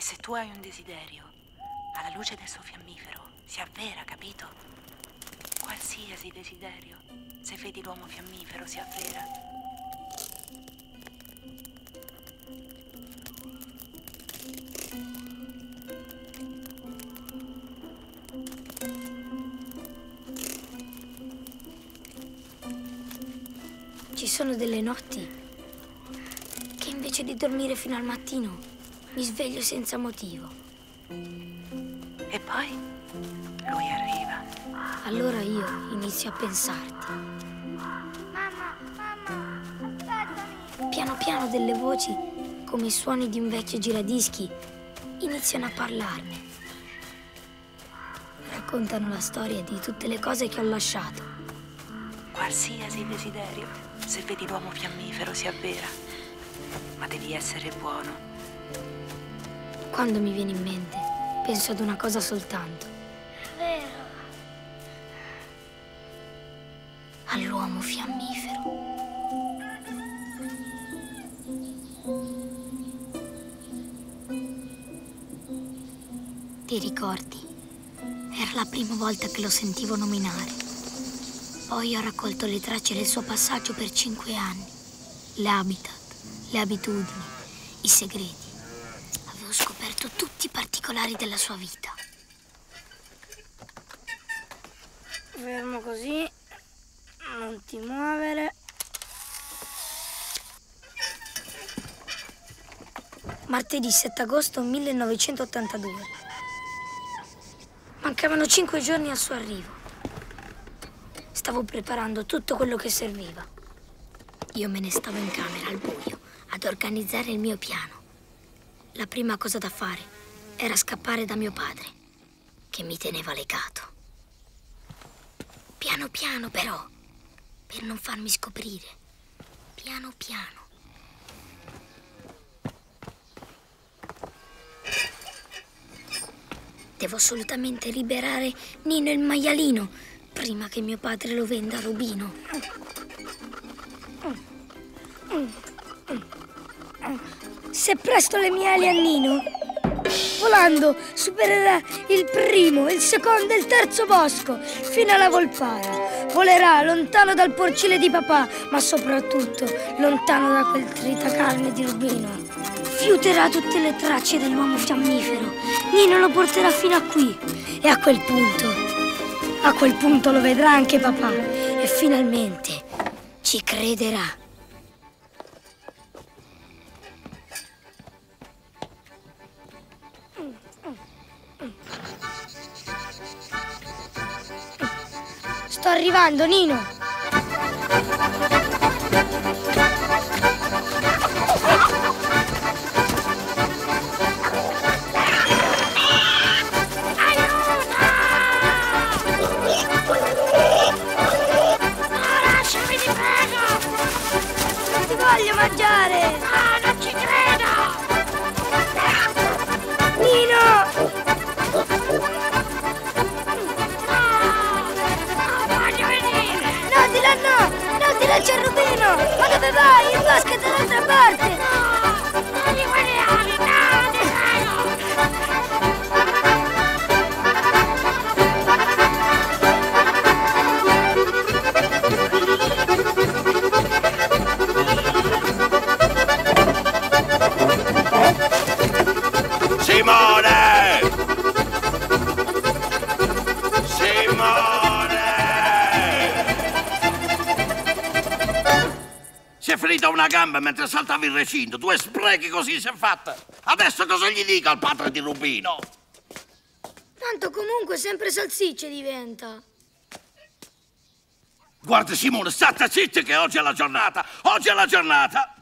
se tu hai un desiderio, alla luce del suo fiammifero, si avvera, capito? Qualsiasi desiderio, se vedi l'uomo fiammifero, si avvera. Ci sono delle notti che invece di dormire fino al mattino mi sveglio senza motivo. E poi lui arriva. Allora io inizio a pensarti. Mamma, aspettami. Piano piano delle voci, come i suoni di un vecchio giradischi, iniziano a parlarmi. Raccontano la storia di tutte le cose che ho lasciato. Qualsiasi desiderio, se vedi l'uomo fiammifero, si avvera. Ma devi essere buono. Quando mi viene in mente, penso ad una cosa soltanto. Vero. All'uomo fiammifero. Ti ricordi? Era la prima volta che lo sentivo nominare. Poi ho raccolto le tracce del suo passaggio per 5 anni. L'habitat, le abitudini, i segreti. Avevo scoperto tutti i particolari della sua vita. Fermo così. Non ti muovere. Martedì 7 agosto 1982. Mancavano 5 giorni al suo arrivo. Stavo preparando tutto quello che serviva. Io me ne stavo in camera al buio ad organizzare il mio piano. La prima cosa da fare era scappare da mio padre, che mi teneva legato. Piano piano però, per non farmi scoprire. Piano piano. Devo assolutamente liberare Nino il maialino prima che mio padre lo venda a Rubino. Se presto le mie ali a Nino, volando supererà il primo, il secondo e il terzo bosco fino alla Volpara. Volerà lontano dal porcile di papà, ma soprattutto lontano da quel tritacarne di Rubino. Fiuterà tutte le tracce dell'uomo fiammifero. Nino lo porterà fino a qui. E a quel punto lo vedrà anche papà. E finalmente ci crederà. Sto arrivando, Nino. Voglio mangiare! Ah, non ci credo! Nino! Voglio venire! No, di là no! No, di là c'è Rubino! Ma dove vai? Il bosco è dall'altra parte! No! Non di quelle ali! No, ti Simone! Simone! Si è ferita una gamba mentre saltava il recinto. 2 sprechi così si è fatta. Adesso cosa gli dica al padre di Rubino? Tanto comunque sempre salsicce diventa. Guarda Simone, state zitti che oggi è la giornata. Oggi è la giornata.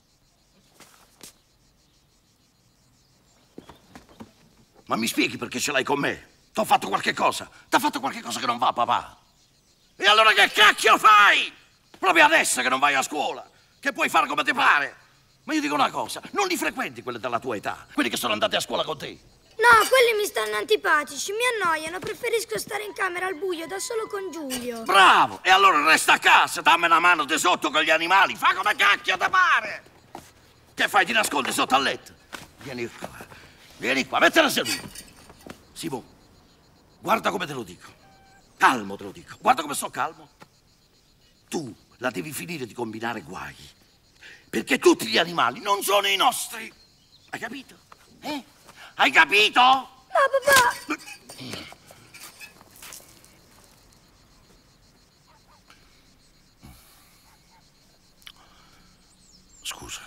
Ma mi spieghi perché ce l'hai con me? T'ho fatto qualche cosa? T'ha fatto qualche cosa che non va, papà? E allora che cacchio fai? Proprio adesso che non vai a scuola, che puoi fare come ti pare. Ma io dico una cosa, non li frequenti quelli della tua età, quelli che sono andati a scuola con te. No, quelli mi stanno antipatici, mi annoiano, preferisco stare in camera al buio da solo con Giulio. Bravo! E allora resta a casa, dammi una mano di sotto con gli animali, fa come cacchio ti pare. Che fai, ti nascondi sotto al letto? Vieni qua. Vieni qua, mettila seduta. Simo, guarda come te lo dico. Calmo te lo dico. Guarda come sto calmo. Tu la devi finire di combinare guai. Perché tutti gli animali non sono i nostri. Hai capito? Hai capito? No, papà! Scusa.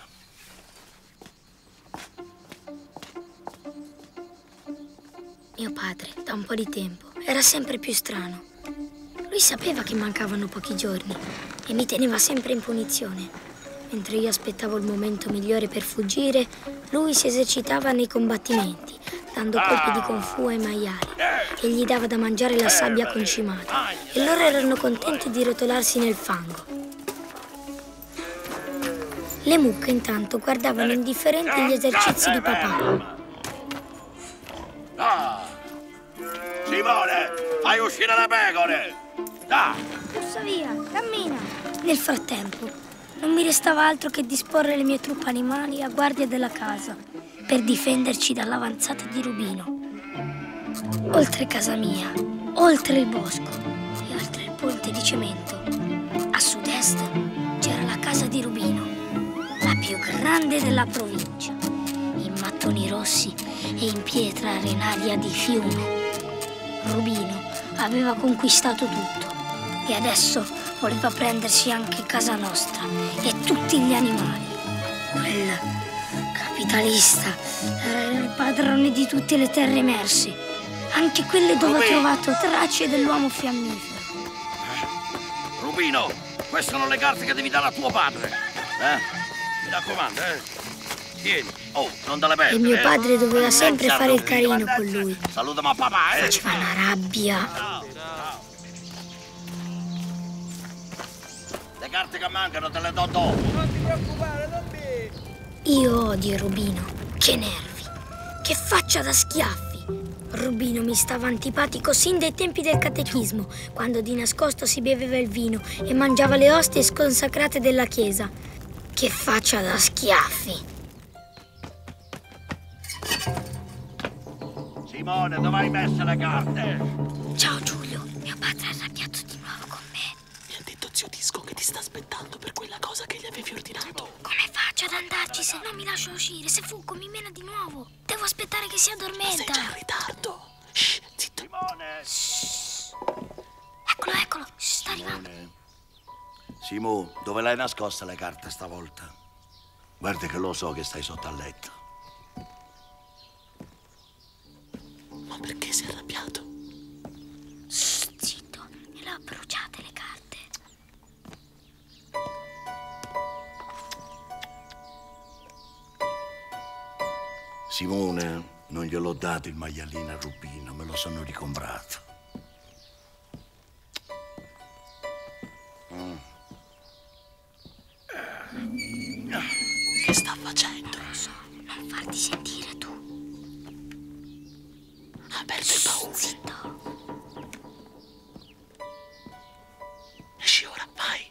Mio padre, da un po' di tempo, era sempre più strano. Lui sapeva che mancavano pochi giorni e mi teneva sempre in punizione. Mentre io aspettavo il momento migliore per fuggire, lui si esercitava nei combattimenti, dando colpi di kung fu ai maiali e gli dava da mangiare la sabbia concimata. E loro erano contenti di rotolarsi nel fango. Le mucche intanto guardavano indifferenti gli esercizi di papà. Simone, fai uscire le pecore! Dai! Forza via, cammina! Nel frattempo, non mi restava altro che disporre le mie truppe animali a guardia della casa per difenderci dall'avanzata di Rubino. Oltre casa mia, oltre il bosco e oltre il ponte di cemento, a sud-est c'era la casa di Rubino, la più grande della provincia, in mattoni rossi e in pietra arenaria di fiume. Rubino aveva conquistato tutto e adesso voleva prendersi anche casa nostra e tutti gli animali. Quel capitalista era il padrone di tutte le terre emerse, anche quelle dove ho trovato tracce dell'uomo fiammifero. Rubino, queste sono le carte che devi dare a tuo padre. Mi raccomando, Tieni. Oh, non te le perdere. E mio padre doveva sempre fare il carino con lui. Salutami a papà, Faceva una rabbia. Le carte che mancano te le do dopo. Non ti preoccupare, non mi... Io odio Rubino. Che nervi. Che faccia da schiaffi. Rubino mi stava antipatico sin dai tempi del catechismo, quando di nascosto si beveva il vino e mangiava le ostie sconsacrate della chiesa. Che faccia da schiaffi. Simone, dove hai messo le carte? Ciao Giulio, mio padre è arrabbiato di nuovo con me. Mi ha detto zio Disco che ti sta aspettando per quella cosa che gli avevi ordinato. Come faccio ad andarci se non mi lascio uscire? Se fuggo mi mena di nuovo. Devo aspettare che si Ma sei addormenta. già in ritardo. Shh, zitto. Simone! Eccolo, sta arrivando. Simo, dove l'hai nascosta le carte stavolta? Guarda che lo so che stai sotto al letto. Ma perché sei arrabbiato? Shh, zitto, me le ho bruciate le carte. Simone, non gliel'ho dato il maialino a Rubino, me lo sono ricomprato. Che sta facendo? Non farti sentire tu. Ha perso il paura. Zitto. Esci ora, vai.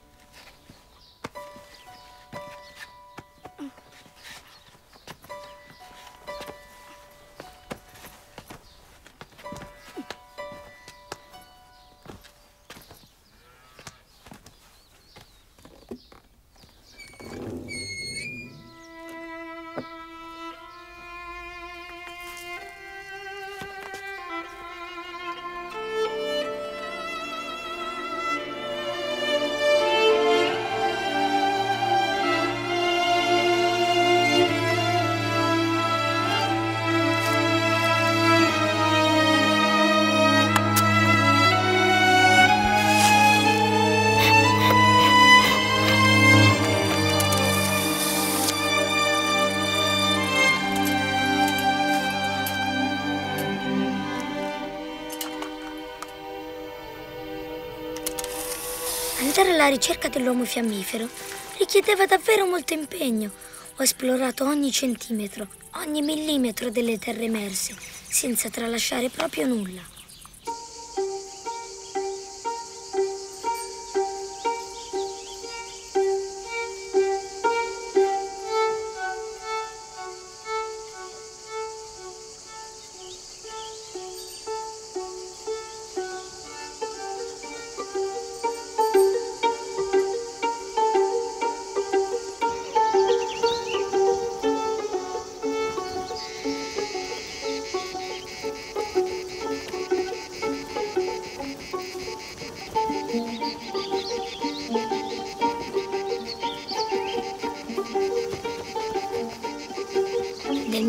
Andare alla ricerca dell'uomo fiammifero richiedeva davvero molto impegno. Ho esplorato ogni centimetro, ogni millimetro delle terre emerse, senza tralasciare proprio nulla.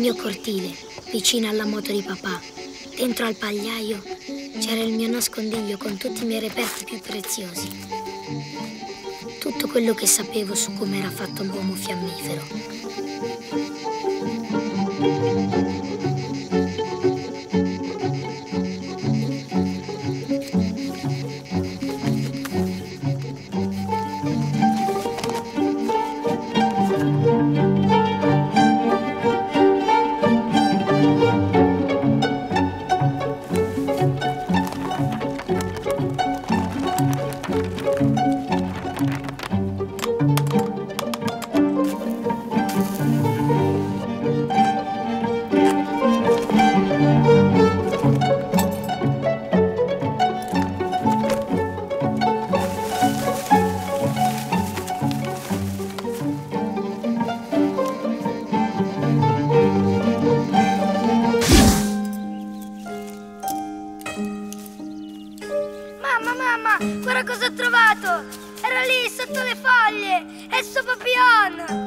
mio cortile, vicino alla moto di papà, dentro al pagliaio, c'era il mio nascondiglio con tutti i miei reperti più preziosi. Tutto quello che sapevo su come era fatto l'uomo fiammifero. Mamma, guarda cosa ho trovato! Era lì, sotto le foglie! È il suo papillon!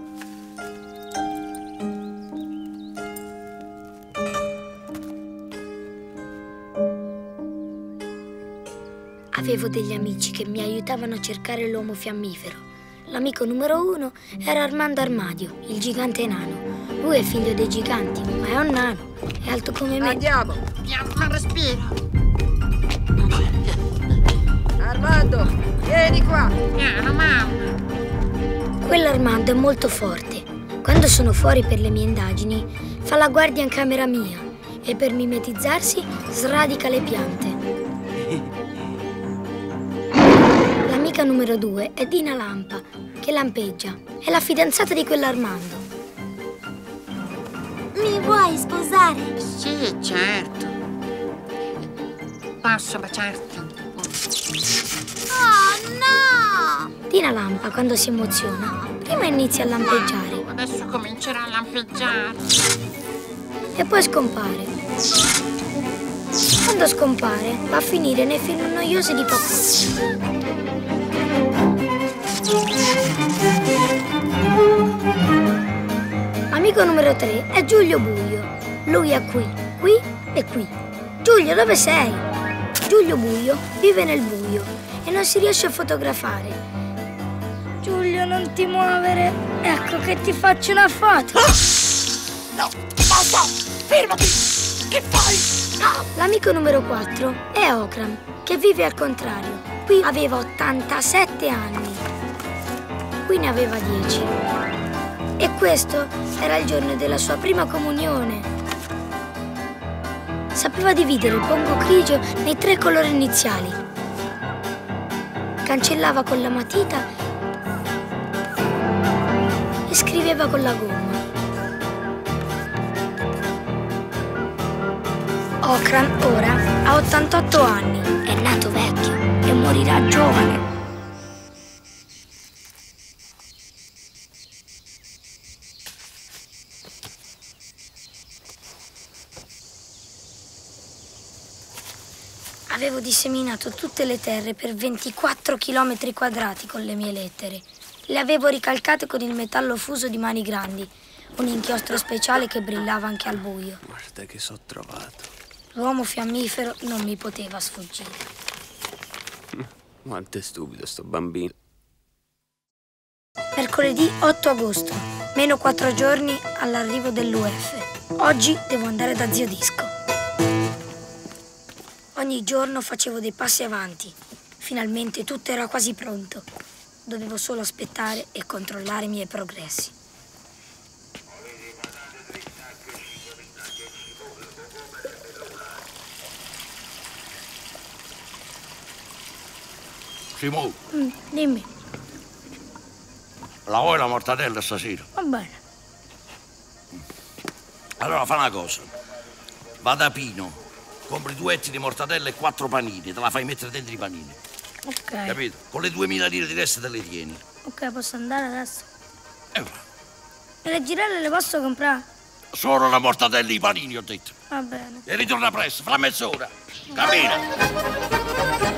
Avevo degli amici che mi aiutavano a cercare l'uomo fiammifero. L'amico numero 1 era Armando Armadio, il gigante nano. Lui è figlio dei giganti, ma è un nano. È alto come me. Andiamo! Piano respiro! Armando, vieni qua! Piano, mamma! Quell'Armando è molto forte. Quando sono fuori per le mie indagini, fa la guardia in camera mia e per mimetizzarsi sradica le piante. L'amica numero 2 è Dina Lampa, che lampeggia. È la fidanzata di quell'Armando. Mi vuoi sposare? Sì, certo. Posso baciarti? Oh, no! Dina Lampa, quando si emoziona, prima inizia a lampeggiare Adesso comincerà a lampeggiare. e poi scompare. Quando scompare, va a finire nei film noiosi di papà. Amico numero 3 è Giulio Buio. Lui è qui e qui. Giulio, dove sei? Giulio Buio vive nel buio e non si riesce a fotografare. Giulio, non ti muovere. Ecco che ti faccio una foto. No, basta! Fermati! Che fai? No! L'amico numero 4 è Okram, che vive al contrario. Qui aveva 87 anni. Qui ne aveva 10. E questo era il giorno della sua prima comunione. Sapeva dividere il pongo grigio nei 3 colori iniziali. Cancellava con la matita e scriveva con la gomma. Okram ora ha 88 anni, è nato vecchio e morirà giovane. Avevo disseminato tutte le terre per 24 km quadrati con le mie lettere. Le avevo ricalcate con il metallo fuso di Mani Grandi, un inchiostro speciale che brillava anche al buio. Guarda che so trovato. L'uomo fiammifero non mi poteva sfuggire. Quanto è stupido sto bambino. Mercoledì 8 agosto, meno 4 giorni all'arrivo dell'UF. Oggi devo andare da zio Disco. Ogni giorno facevo dei passi avanti. Finalmente tutto era quasi pronto. Dovevo solo aspettare e controllare i miei progressi. Simone, Dimmi, la vuoi la mortadella stasera? va bene. Allora fa una cosa. Va da Pino, compri 2 etti di mortadella e 4 panini, te la fai mettere dentro i panini. Ok, Capito? Con le 2000 lire di resto te le tieni. ok, posso andare adesso? E va. E le girelle le posso comprare? Solo la mortadella e i panini, ho detto. Va bene. E ritorna presto, fra mezz'ora. Cammina.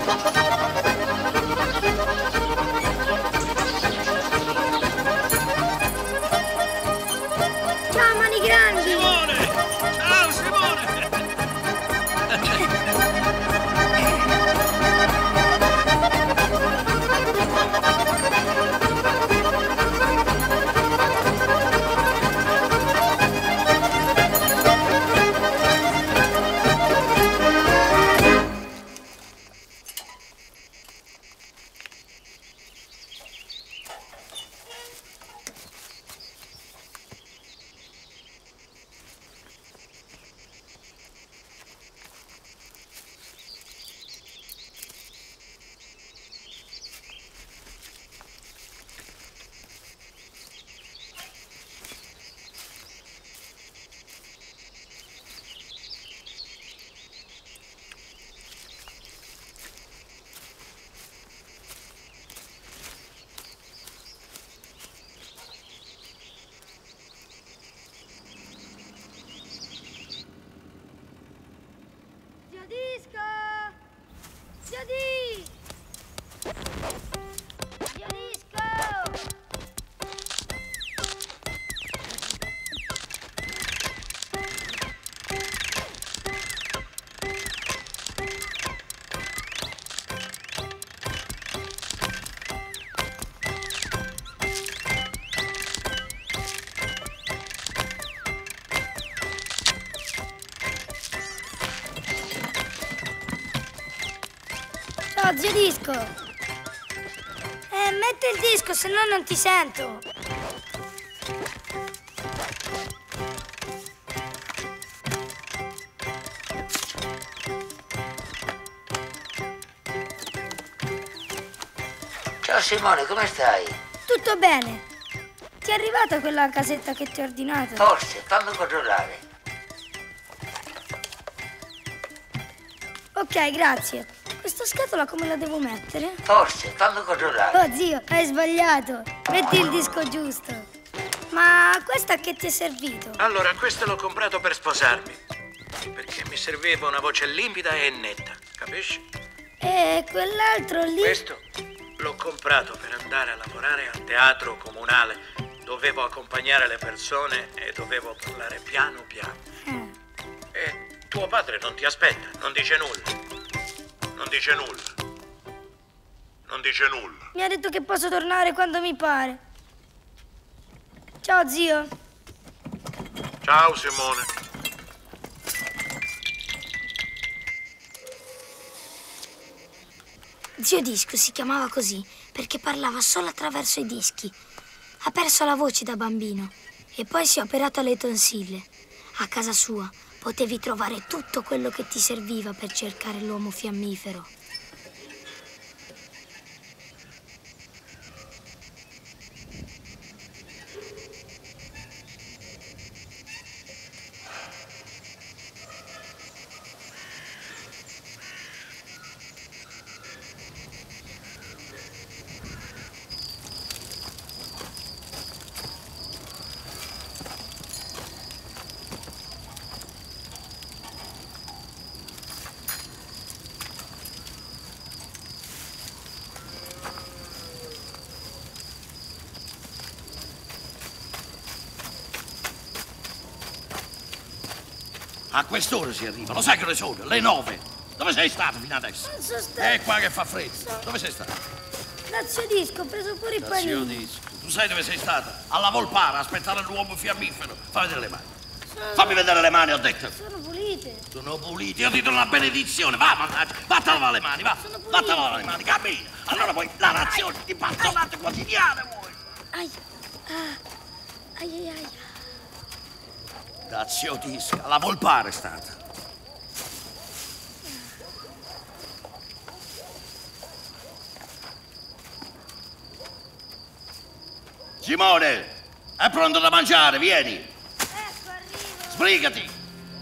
Ciao, Mani Grandi! Zio Di! Zio Disco! Ciao, zio Disco. Metti il disco, se no non ti sento. Ciao Simone, come stai? Tutto bene. Ti è arrivata quella casetta che ti ho ordinato? Forse, fammi controllare. Ok, grazie. Questa scatola come la devo mettere? Forse, fammi controllare. Oh, zio, hai sbagliato. Metti il disco giusto. Ma questo a che ti è servito? Allora, questo l'ho comprato per sposarmi. Perché mi serviva una voce limpida e netta, capisci? E quell'altro lì? Questo l'ho comprato per andare a lavorare al teatro comunale. Dovevo accompagnare le persone e dovevo parlare piano piano. E tuo padre non ti aspetta, non dice nulla. Non dice nulla. Non dice nulla. Mi ha detto che posso tornare quando mi pare. Ciao, zio. Ciao, Simone. Zio Disco si chiamava così perché parlava solo attraverso i dischi. Ha perso la voce da bambino e poi si è operato alle tonsille. A casa sua potevi trovare tutto quello che ti serviva per cercare l'uomo fiammifero. A quest'ora si arriva, lo sai che ore sono? Le 9. Dove sei stato fino adesso? Non so È qua che fa freddo. Dove sei stato? Da zio Disco ho preso pure i Zio panini. Disco. Tu sai dove sei stata? Alla Volpara, a aspettare l'uomo fiammifero. Fammi vedere le mani. Fammi vedere le mani, ho detto. Sono pulite. Sono pulite, io ti do una benedizione. Va, mannaggia, vattene a lavare le mani, va. Vattene a lavare le mani, cammina. Allora poi la razione di bastonate quotidiane vuoi. Ai. Ai ai ai. Da zio Disco, alla Volpara è stata. Simone, è pronto da mangiare, vieni. Ecco, arrivo. Sbrigati.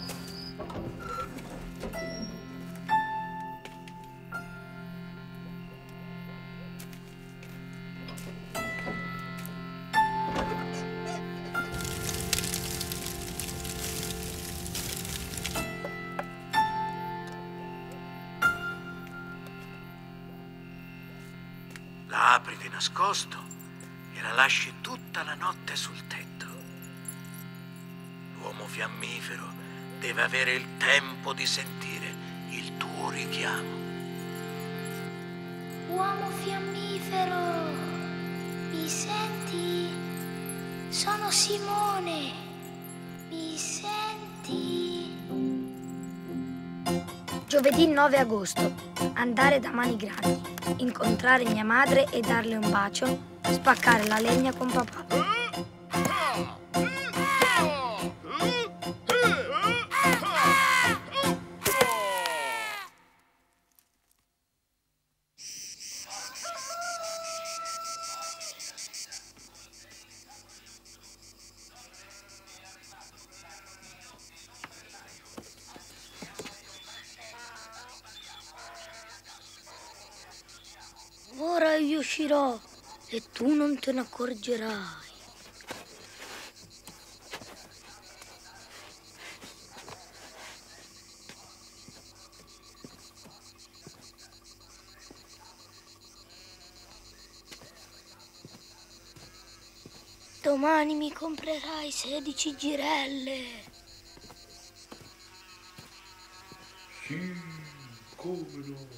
La apri di nascosto e la lasci tutta la notte sul tetto. L'uomo fiammifero deve avere il tempo di sentire il tuo richiamo. Uomo fiammifero, mi senti? Sono Simone, mi senti? Giovedì 9 agosto. Andare da Mani Grandi. Incontrare mia madre e darle un bacio. Spaccare la legna con papà. Ora io uscirò e tu non te ne accorgerai. Domani mi comprerai 16 girelle. Sì, come no.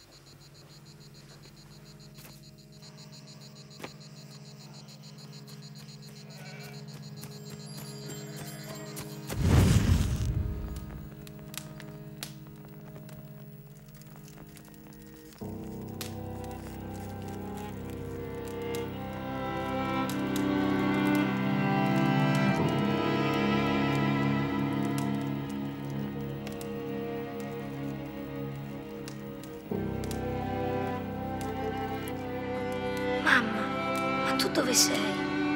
Mamma, ma tu dove sei?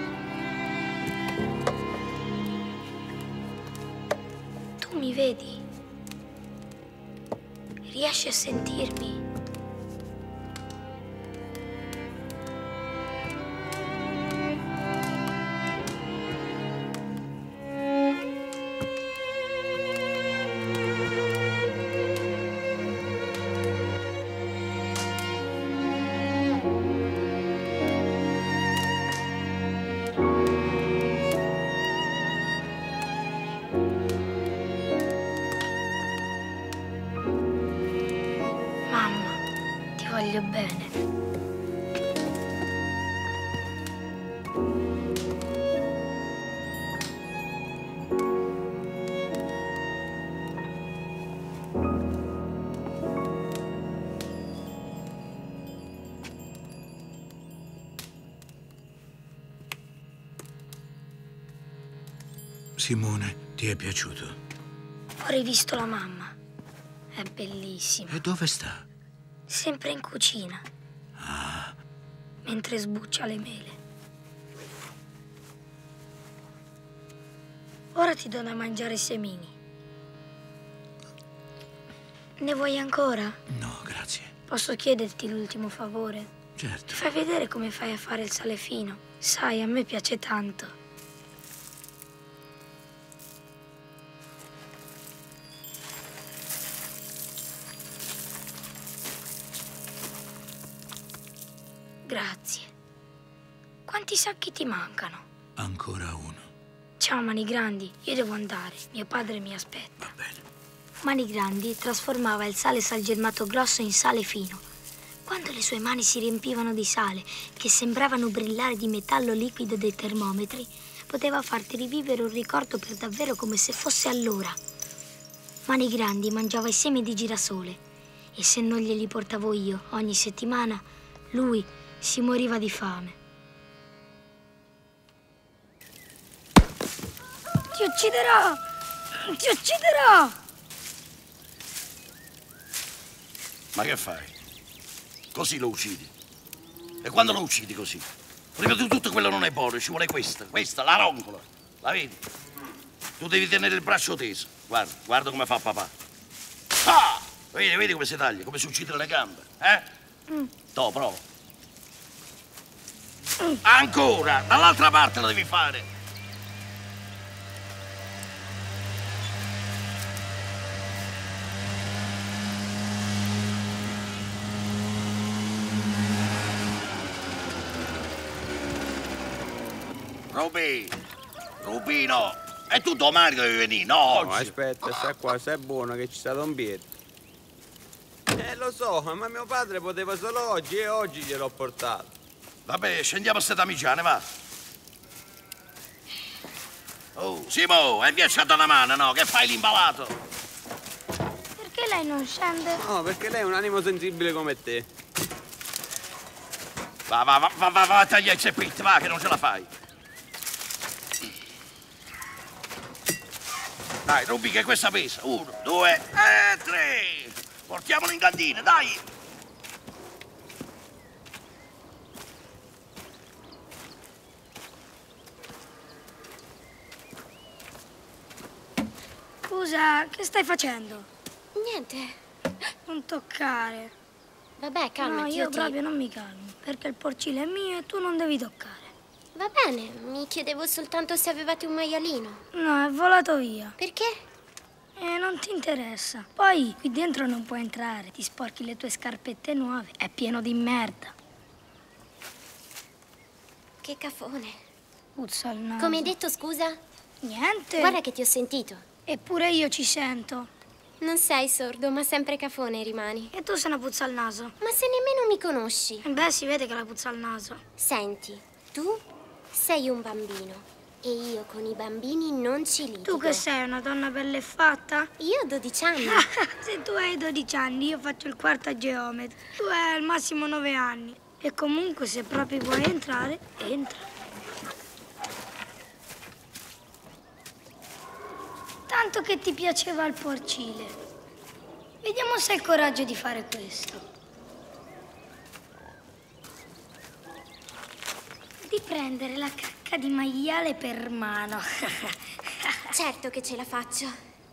Tu mi vedi? Riesci a sentirmi? Voglio bene. Simone, ti è piaciuto? Ho rivisto la mamma. È bellissima. E dove sta? Sempre in cucina. Ah. Mentre sbuccia le mele. Ora ti do da mangiare i semini. Ne vuoi ancora? No, grazie. Posso chiederti l'ultimo favore? Certo. Fai vedere come fai a fare il sale fino. Sai, a me piace tanto. Grazie. Quanti sacchi ti mancano? Ancora uno. Ciao Mani Grandi, io devo andare. Mio padre mi aspetta. Va bene. Mani Grandi trasformava il sale salgemmato grosso in sale fino. Quando le sue mani si riempivano di sale, che sembravano brillare di metallo liquido dei termometri, poteva farti rivivere un ricordo per davvero come se fosse allora. Mani Grandi mangiava i semi di girasole e se non glieli portavo io ogni settimana, lui si moriva di fame. Ti ucciderò! Ti ucciderò! Ma che fai? Così lo uccidi. E quando lo uccidi così? Prima di tutto quello non è buono, ci vuole questa, la roncola. La vedi? Tu devi tenere il braccio teso. Guarda, guarda come fa papà. Ah! Vedi come si taglia, come si uccide le gambe, eh? Toh, prova. Ancora! Dall'altra parte lo devi fare! Rubino! E tu domani devi venire, no oggi! No, aspetta, sta qua, sei buono che ci sta Don Pietro. Lo so, ma mio padre poteva solo oggi e oggi gliel'ho portato. Vabbè, scendiamo a Setamiciane, va. Oh, Simo, hai piacciato una mano, no? Che fai l'imbalato? Perché lei non scende? No, perché lei è un animo sensibile come te. Va, taglia il zeppetto, va, che non ce la fai. Dai, Rubi, che questa pesa. 1, 2 e 3. Portiamolo in cantina, dai. Scusa, che stai facendo? Niente. Non toccare. Vabbè, calmati. No, io proprio non mi calmo, perché il porcile è mio e tu non devi toccare. Va bene, mi chiedevo soltanto se avevate un maialino. No, è volato via. Perché? Non ti interessa. Poi qui dentro non puoi entrare, ti sporchi le tue scarpette nuove, è pieno di merda. Che cafone. Puzza il naso. Come hai detto, scusa? Niente. Guarda che ti ho sentito. Eppure io ci sento. Non sei sordo, ma sempre cafone rimani. E tu se ne puzza il naso. Ma se nemmeno mi conosci. Beh, si vede che la puzza il naso. Senti, tu sei un bambino e io con i bambini non ci litigo. Tu che sei, una donna bella e fatta? Io ho 12 anni. Se tu hai 12 anni, io faccio il quarto a geometra. Tu hai al massimo 9 anni. E comunque, se proprio vuoi entrare, entra. Tanto che ti piaceva il porcile. Vediamo se hai il coraggio di fare questo. Di prendere la cacca di maiale per mano. Certo che ce la faccio.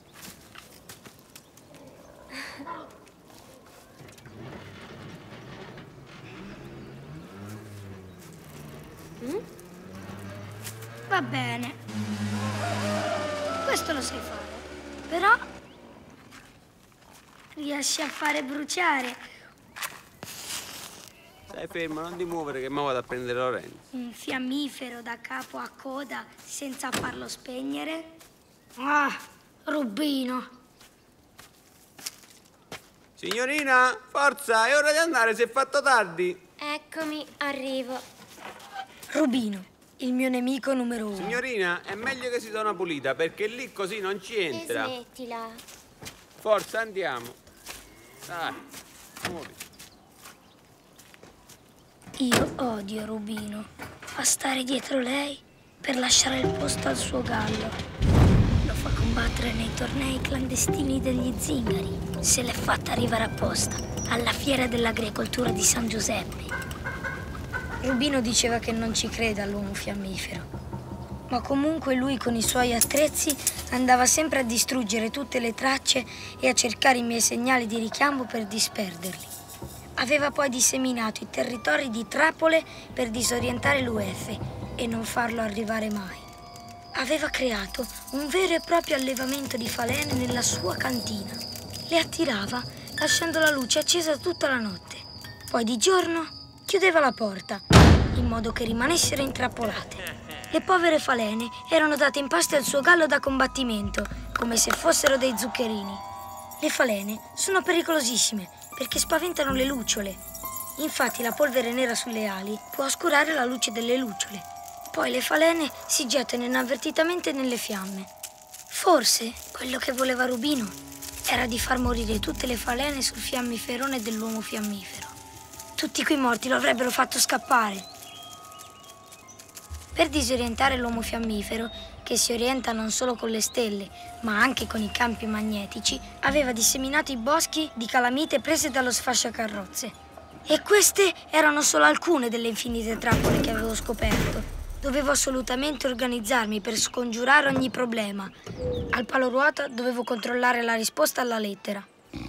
Va bene. Questo lo sai fare. Però riesci a fare bruciare Stai fermo, non ti muovere che mi vado a prendere Lorenzo. un fiammifero da capo a coda senza farlo spegnere? Ah, Rubino. Signorina, forza, è ora di andare, si è fatto tardi. Eccomi, arrivo. Rubino, il mio nemico numero 1. Signorina, è meglio che si dà una pulita, perché lì così non ci E entra. smettila. Forza, andiamo. Dai, muovi. Io odio Rubino. Fa stare dietro lei per lasciare il posto al suo gallo. Lo fa combattere nei tornei clandestini degli zingari. Se l'è fatta arrivare apposta alla fiera dell'agricoltura di San Giuseppe. Rubino diceva che non ci crede all'uomo fiammifero. Ma comunque lui con i suoi attrezzi andava sempre a distruggere tutte le tracce e a cercare i miei segnali di richiamo per disperderli. Aveva poi disseminato i territori di trappole per disorientare l'UF e non farlo arrivare mai. Aveva creato un vero e proprio allevamento di falene nella sua cantina. Le attirava lasciando la luce accesa tutta la notte. Poi di giorno chiudeva la porta in modo che rimanessero intrappolate. Le povere falene erano date in pasto al suo gallo da combattimento, come se fossero dei zuccherini. Le falene sono pericolosissime perché spaventano le lucciole. Infatti la polvere nera sulle ali può oscurare la luce delle lucciole. Poi le falene si gettano inavvertitamente nelle fiamme. Forse quello che voleva Rubino era di far morire tutte le falene sul fiammiferone dell'uomo fiammifero. Tutti quei morti lo avrebbero fatto scappare. Per disorientare l'uomo fiammifero, che si orienta non solo con le stelle, ma anche con i campi magnetici, aveva disseminato i boschi di calamite prese dallo sfasciacarrozze. E queste erano solo alcune delle infinite trappole che avevo scoperto. Dovevo assolutamente organizzarmi per scongiurare ogni problema. Al palo ruota dovevo controllare la risposta alla lettera.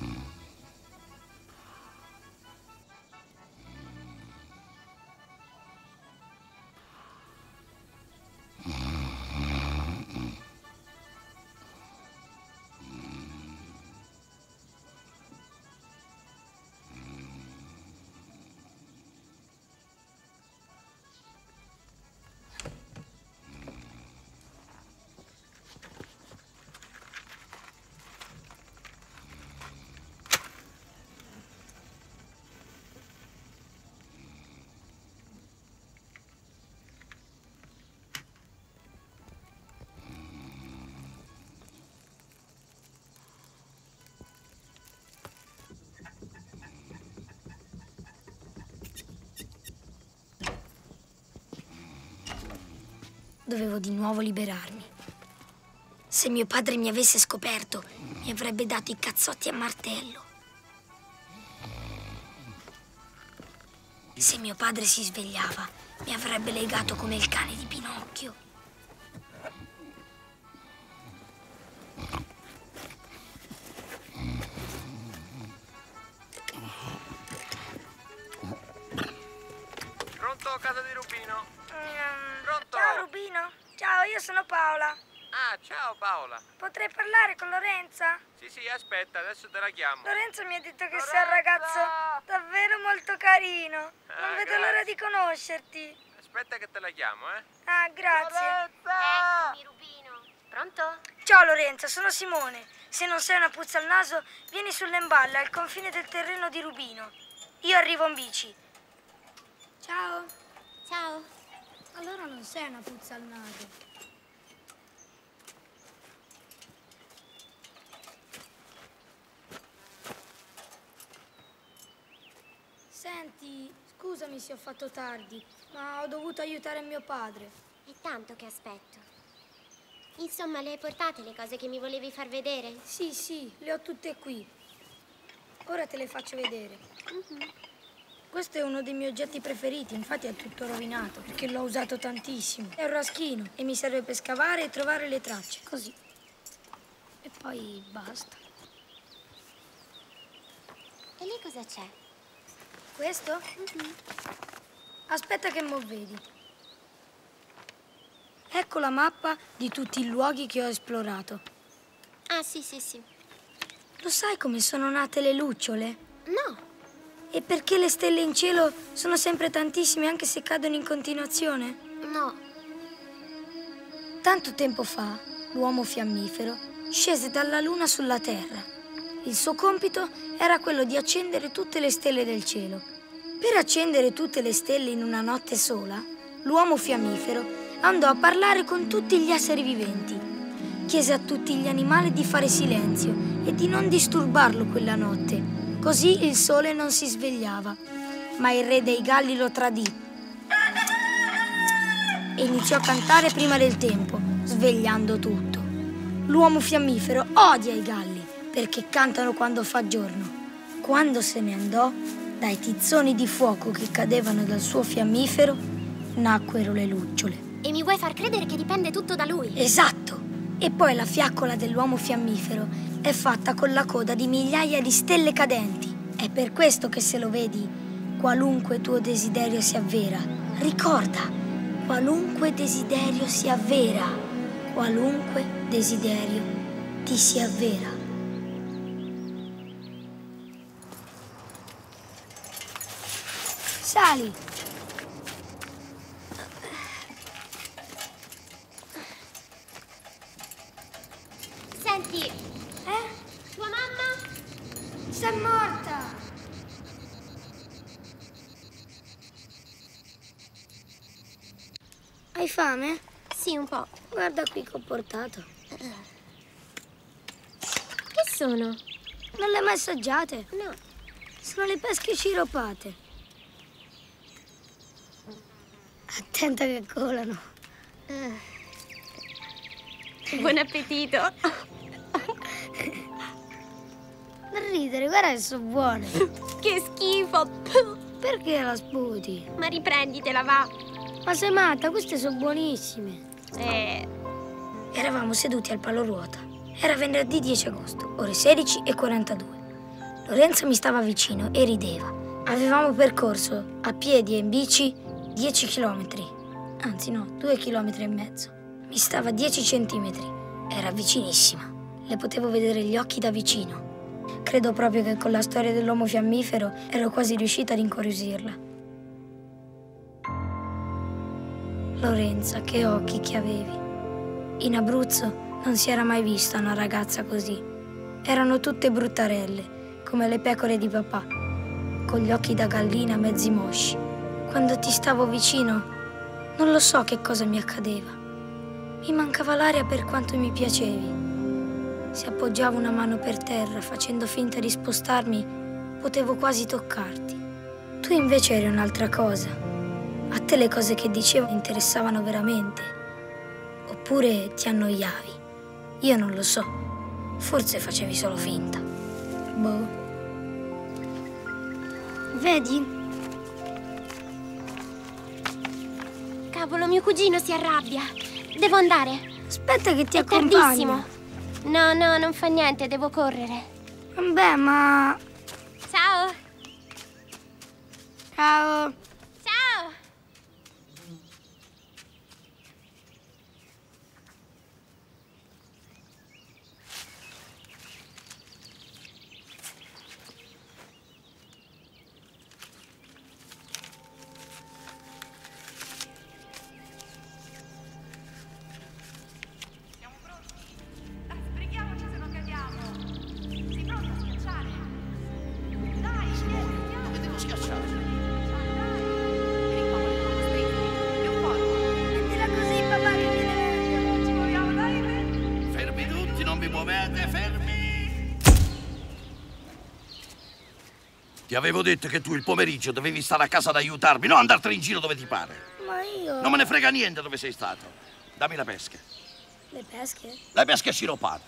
Dovevo di nuovo liberarmi. Se mio padre mi avesse scoperto, mi avrebbe dato i cazzotti a martello. Se mio padre si svegliava, mi avrebbe legato come il cane di Pinocchio. Pronto, casa di Rubino? Pronto? Ciao Rubino. Ciao, io sono Paola. Ah, ciao Paola. Potrei parlare con Lorenza? Sì, aspetta, adesso te la chiamo. Lorenzo mi ha detto che sei un ragazzo davvero molto carino. Non vedo l'ora di conoscerti. aspetta che te la chiamo, eh. Ah, grazie. Eccomi, Rubino. Pronto? Ciao Lorenza, sono Simone. Se non sei una puzza al naso, vieni sull'Emballa, al confine del terreno di Rubino. Io arrivo in bici. Ciao. Ciao. Allora non sei una puzza al naso. Senti, scusami se ho fatto tardi, ma ho dovuto aiutare mio padre. È tanto che aspetto. Insomma, le hai portate le cose che mi volevi far vedere? Sì, le ho tutte qui. Ora te le faccio vedere. Questo è uno dei miei oggetti preferiti, infatti è tutto rovinato, perché l'ho usato tantissimo. È un raschino e mi serve per scavare e trovare le tracce, così. E poi basta. E lì cosa c'è? Questo? Aspetta che mo' vedi. Ecco la mappa di tutti i luoghi che ho esplorato. Ah, sì. Lo sai come sono nate le lucciole? No. E perché le stelle in cielo sono sempre tantissime anche se cadono in continuazione? No. Tanto tempo fa, l'uomo fiammifero scese dalla luna sulla Terra. Il suo compito era quello di accendere tutte le stelle del cielo. Per accendere tutte le stelle in una notte sola, l'uomo fiammifero andò a parlare con tutti gli esseri viventi. Chiese a tutti gli animali di fare silenzio e di non disturbarlo quella notte. Così il sole non si svegliava. Ma il re dei galli lo tradì e iniziò a cantare prima del tempo, svegliando tutto. L'uomo fiammifero odia i galli perché cantano quando fa giorno. Quando se ne andò, dai tizzoni di fuoco che cadevano dal suo fiammifero, nacquero le lucciole. E mi vuoi far credere che dipende tutto da lui? Esatto! E poi la fiaccola dell'uomo fiammifero è fatta con la coda di migliaia di stelle cadenti. È per questo che se lo vedi, qualunque tuo desiderio si avvera. Ricorda, qualunque desiderio si avvera. Qualunque desiderio ti si avvera. Sali! Senti, tua mamma? Sei morta! Hai fame? Sì, un po'. Guarda qui che ho portato. Che sono? Non le hai mai assaggiate? No. Sono le pesche sciropate. Attenta che colano. Buon appetito. Non ridere, guarda che sono buone. Che schifo. Perché la sputi? Ma riprenditela, va. Ma sei matta, queste sono buonissime. Eravamo seduti al paloruota. Era venerdì 10 agosto, ore 16:42. Lorenzo mi stava vicino e rideva. Avevamo percorso a piedi e in bici 10 chilometri. Anzi no, 2,5 chilometri. Mi stava a 10 centimetri. Era vicinissima. Le potevo vedere gli occhi da vicino. Credo proprio che con la storia dell'uomo fiammifero ero quasi riuscita ad incuriosirla. Lorenza, che occhi che avevi. In Abruzzo non si era mai vista una ragazza così. Erano tutte bruttarelle, come le pecore di papà, con gli occhi da gallina mezzi mosci. Quando ti stavo vicino, non lo so che cosa mi accadeva. Mi mancava l'aria per quanto mi piacevi. Se appoggiavo una mano per terra, facendo finta di spostarmi, potevo quasi toccarti. Tu invece eri un'altra cosa. A te le cose che dicevo interessavano veramente. Oppure ti annoiavi. Io non lo so. Forse facevi solo finta. Boh. Vedi? Cavolo, mio cugino si arrabbia. Devo andare. Aspetta che ti È accompagno. tardissimo. No, non fa niente, devo correre. Vabbè, ma... Ciao. Ciao. Ciao. Dovete fermi! Ti avevo detto che tu il pomeriggio dovevi stare a casa ad aiutarmi, non andartene in giro dove ti pare. Ma io... Non me ne frega niente dove sei stato. Dammi la pesca. Le pesche? Le pesche sciroppate.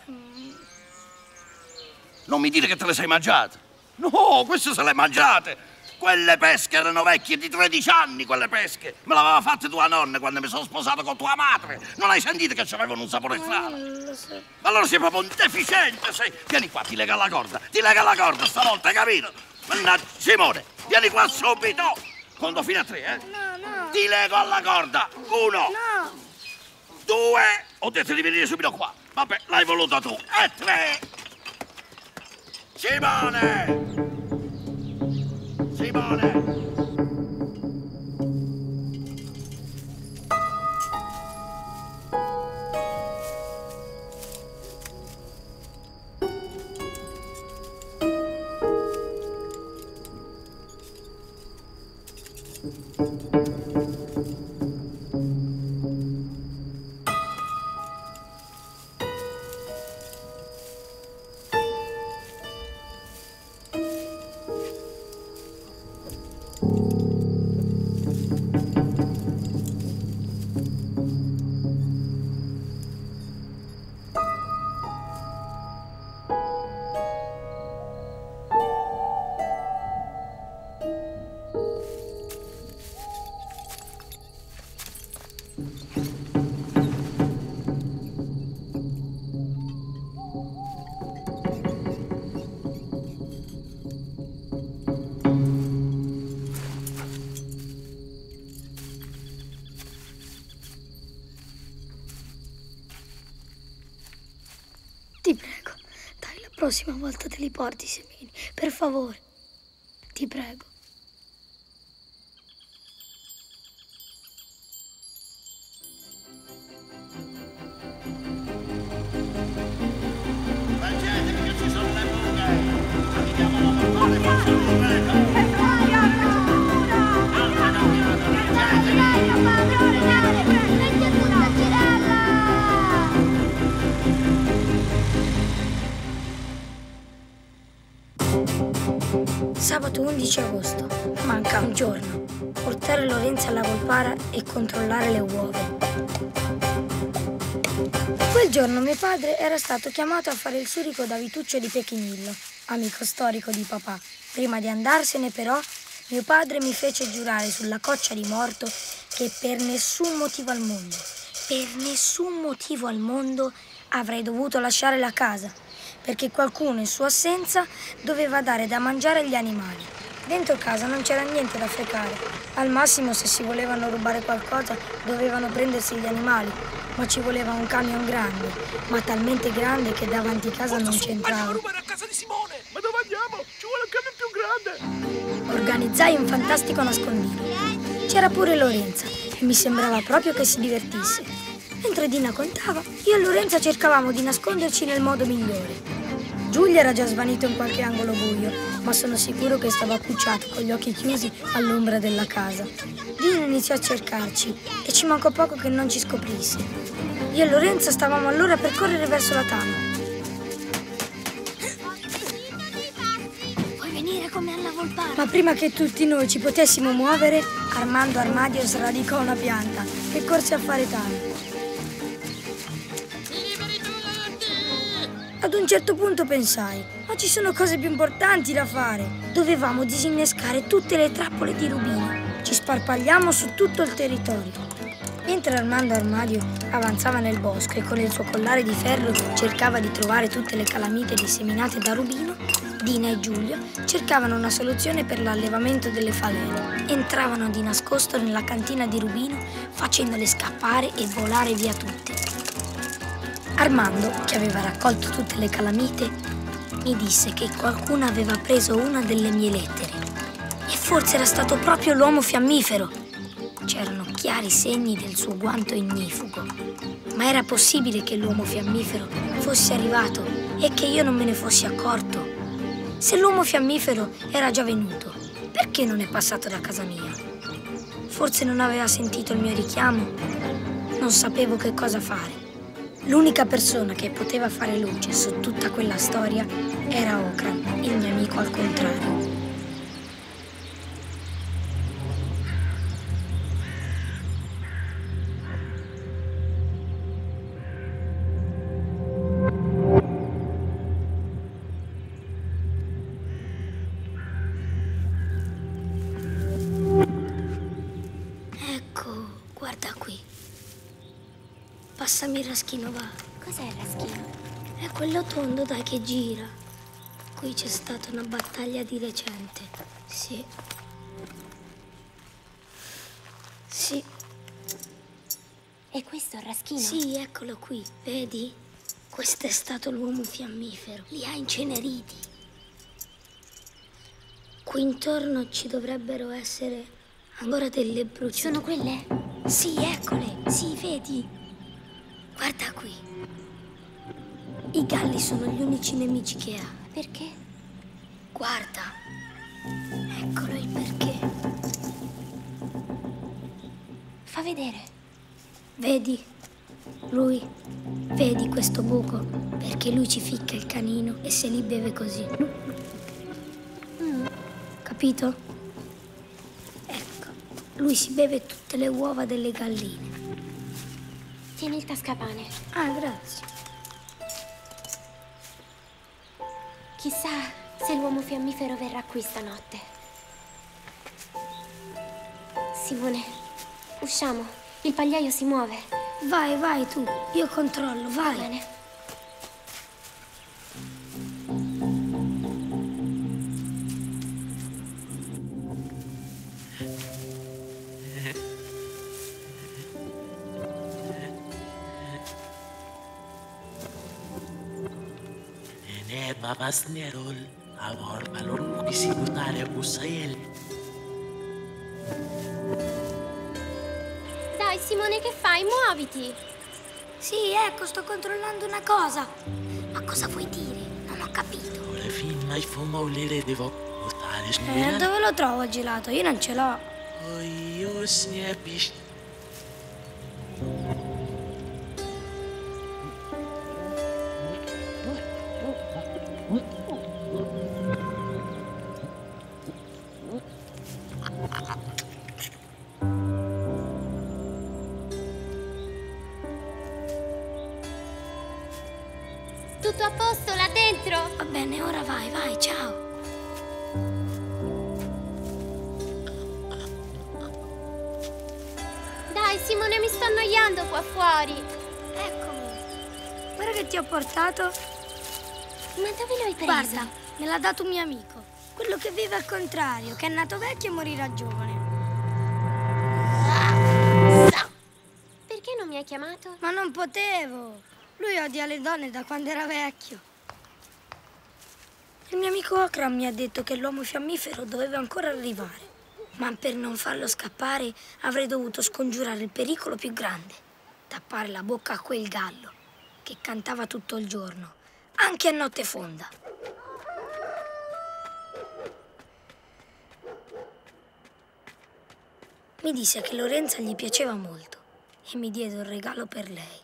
Non mi dire che te le sei mangiate. No, queste se le mangiate. Quelle pesche erano vecchie di 13 anni, quelle pesche. Me l'aveva fatta tua nonna quando mi sono sposato con tua madre. Non hai sentito che avevano un sapore strano? Non lo so. Allora sei proprio un deficiente, sei. Vieni qua, ti lega la corda. Ti lega la corda stavolta, hai capito? Mannaggia, Simone, vieni qua subito. Conto fino a 3, eh? No. Ti lego alla corda. 1. No. 2. Ho detto di venire subito qua. Vabbè, l'hai voluto tu. E 3. Simone! Simone! Ti prego, dai, la prossima volta te li porti i semini, per favore. Ti prego. Mangiatevi che ci sono le buche. Andiamo a lavorare, facciamo un reco. Sabato 11 agosto, manca un giorno. Portare Lorenza alla Volpara e controllare le uova. Quel giorno mio padre era stato chiamato a fare il surico da Vituccio di Pechinillo, amico storico di papà. Prima di andarsene però, mio padre mi fece giurare sulla coccia di morto che per nessun motivo al mondo avrei dovuto lasciare la casa, perché qualcuno in sua assenza doveva dare da mangiare agli animali. Dentro casa non c'era niente da frecare. Al massimo, se si volevano rubare qualcosa, dovevano prendersi gli animali. Ma ci voleva un camion grande, ma talmente grande che davanti casa non c'entrava. Andiamo a rubare a casa di Simone! Ma dove andiamo? Ci vuole un camion più grande! Organizzai un fantastico nascondiglio. C'era pure Lorenza e mi sembrava proprio che si divertisse. Mentre Dina contava, io e Lorenza cercavamo di nasconderci nel modo migliore. Giulia era già svanito in qualche angolo buio, ma sono sicuro che stava accucciato con gli occhi chiusi all'ombra della casa. Dina iniziò a cercarci e ci mancò poco che non ci scoprisse. Io e Lorenza stavamo allora per correre verso la tana. Vuoi venire con me alla Volpara? Ma prima che tutti noi ci potessimo muovere, Armando Armadio sradicò una pianta e corse a fare tana. Ad un certo punto pensai, ma ci sono cose più importanti da fare. Dovevamo disinnescare tutte le trappole di rubino. Ci sparpagliamo su tutto il territorio. Mentre Armando Armadio avanzava nel bosco e con il suo collare di ferro cercava di trovare tutte le calamite disseminate da rubino, Dina e Giulia cercavano una soluzione per l'allevamento delle falene. Entravano di nascosto nella cantina di rubino facendole scappare e volare via tutte. Armando, che aveva raccolto tutte le calamite, mi disse che qualcuno aveva preso una delle mie lettere. E forse era stato proprio l'uomo fiammifero. C'erano chiari segni del suo guanto ignifugo. Ma era possibile che l'uomo fiammifero fosse arrivato e che io non me ne fossi accorto? Se l'uomo fiammifero era già venuto, perché non è passato da casa mia? Forse non aveva sentito il mio richiamo? Non sapevo che cosa fare. L'unica persona che poteva fare luce su tutta quella storia era Okran, il mio amico al contrario. Passami il raschino, va. Cos'è il raschino? È quello tondo, dai, che gira. Qui c'è stata una battaglia di recente. Sì. Sì. E questo è il raschino? Sì, eccolo qui. Vedi? Questo è stato l'uomo fiammifero. Li ha inceneriti. Qui intorno ci dovrebbero essere ancora delle bruciature. Sono quelle? Sì, eccole. Sì, vedi? Guarda qui. I galli sono gli unici nemici che ha. Perché? Guarda. Eccolo il perché. Fa vedere. Vedi? Lui. Vedi questo buco? Perché lui ci ficca il canino e se li beve così. Capito? Ecco. Lui si beve tutte le uova delle galline. Tieni il tascapane. Ah, grazie. Chissà se l'uomo fiammifero verrà qui stanotte. Simone, usciamo. Il pagliaio si muove. Vai, vai tu. Io controllo, vai. Bene. Babas Nerol, avor valor visitare Usael. Dai Simone, che fai? Muoviti! Sì, ecco, sto controllando una cosa. Ma cosa vuoi dire? Non ho capito. Ora fin mai fumo volere devo portare dove lo trovo il gelato? Io non ce l'ho. Oh, io snepish. Tutto a posto là dentro? Va bene, ora vai, vai, ciao. Dai Simone, mi sto annoiando qua fuori. Eccomi. Guarda che ti ho portato. Ma dove l'hai preso? Guarda, me l'ha dato un mio amico. Quello che vive al contrario, che è nato vecchio e morirà giovane. Perché non mi hai chiamato? Ma non potevo. Lui odia le donne da quando era vecchio. Il mio amico Okran mi ha detto che l'uomo fiammifero doveva ancora arrivare. Ma per non farlo scappare avrei dovuto scongiurare il pericolo più grande. Tappare la bocca a quel gallo che cantava tutto il giorno, anche a notte fonda. Mi disse che Lorenza gli piaceva molto e mi diede un regalo per lei.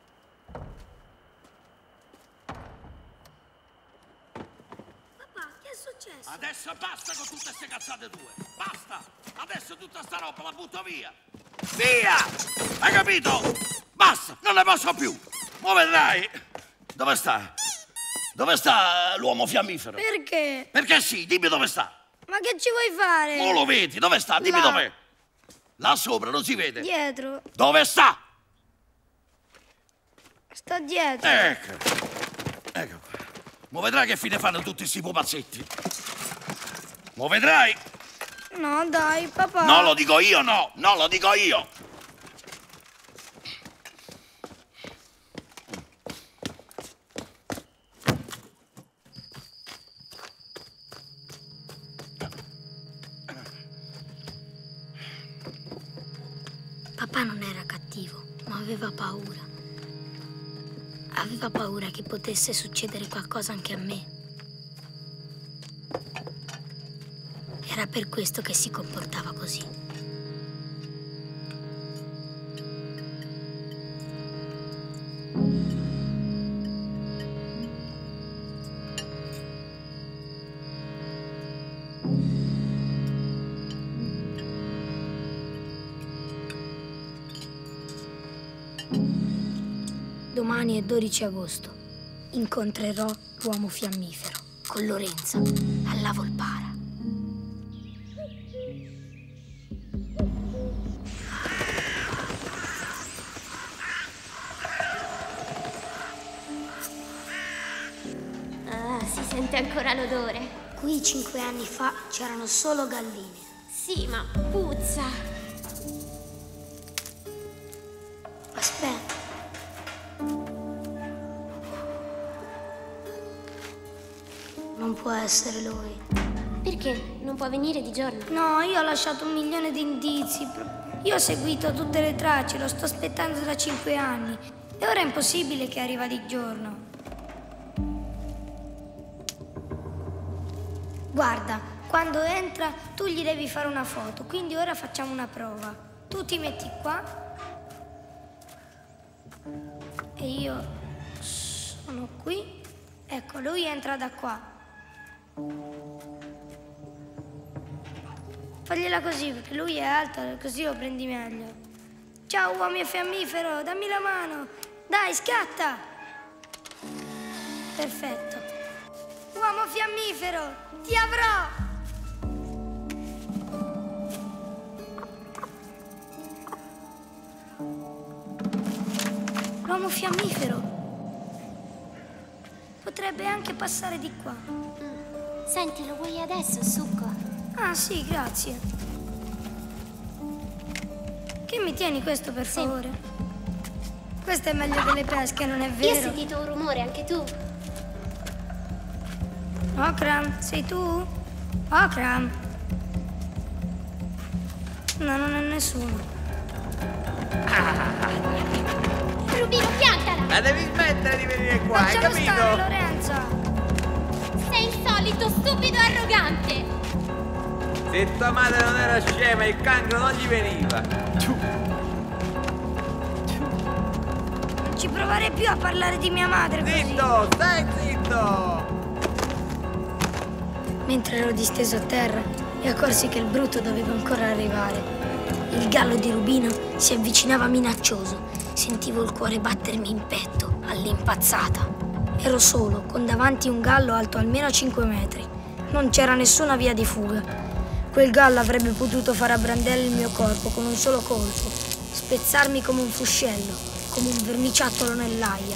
Papà, che è successo? Adesso basta con tutte queste cazzate tue. Basta. Adesso tutta sta roba la butto via. Via! Hai capito? Basta, non ne posso più. Mo' vedrai. Dove sta? Dove sta l'uomo fiammifero? Perché? Perché sì, dimmi dove sta. Ma che ci vuoi fare? Mo' lo vedi, dove sta? Dimmi Là. dov'è. Là sopra, non si vede. Dietro. Dove sta? Sta dietro. Ecco. Ecco qua. Mo' vedrai che fine fanno tutti sti pupazzetti. Mo' vedrai. No, dai, papà. No, lo dico io, no. No, lo dico io. Papà non era cattivo, ma aveva paura. Aveva paura che potesse succedere qualcosa anche a me. Era per questo che si comportava così. Domani è 12 agosto. Incontrerò l'uomo fiammifero con Lorenza alla Volpara. Si sente ancora l'odore. Qui 5 anni fa c'erano solo galline. Sì, ma puzza. Aspetta. Non può essere lui. Perché? Non può venire di giorno? No, io ho lasciato 1 milione di indizi. Io ho seguito tutte le tracce, lo sto aspettando da 5 anni. E ora è impossibile che arriva di giorno. Guarda, quando entra tu gli devi fare una foto, quindi ora facciamo una prova. Tu ti metti qua e io sono qui. Ecco, lui entra da qua. Fagliela così, perché lui è alto, così lo prendi meglio. Ciao uomo fiammifero, dammi la mano. Dai, scatta. Perfetto. Uomo fiammifero, ti avrò! L'uomo fiammifero potrebbe anche passare di qua. Senti, lo vuoi adesso, succo? Ah sì, grazie. Che mi tieni questo per favore? Questo è meglio delle pesche, non è vero? Io ho sentito un rumore, anche tu? Okram, sei tu? Okram? No, non è nessuno. Rubino, piantala! Ma devi smettere di venire qua, hai Lasciamo capito? stare, Lorenza! Sei il solito stupido e arrogante! Se tua madre non era scema, il cancro non gli veniva. Non ci provare più a parlare di mia madre così. Zitto, stai zitto! Mentre ero disteso a terra, mi accorsi che il brutto doveva ancora arrivare. Il gallo di Rubino si avvicinava minaccioso. Sentivo il cuore battermi in petto, all'impazzata. Ero solo, con davanti un gallo alto almeno 5 metri. Non c'era nessuna via di fuga. Quel gallo avrebbe potuto fare a brandelli il mio corpo con un solo colpo, spezzarmi come un fuscello, come un verniciattolo nell'aia.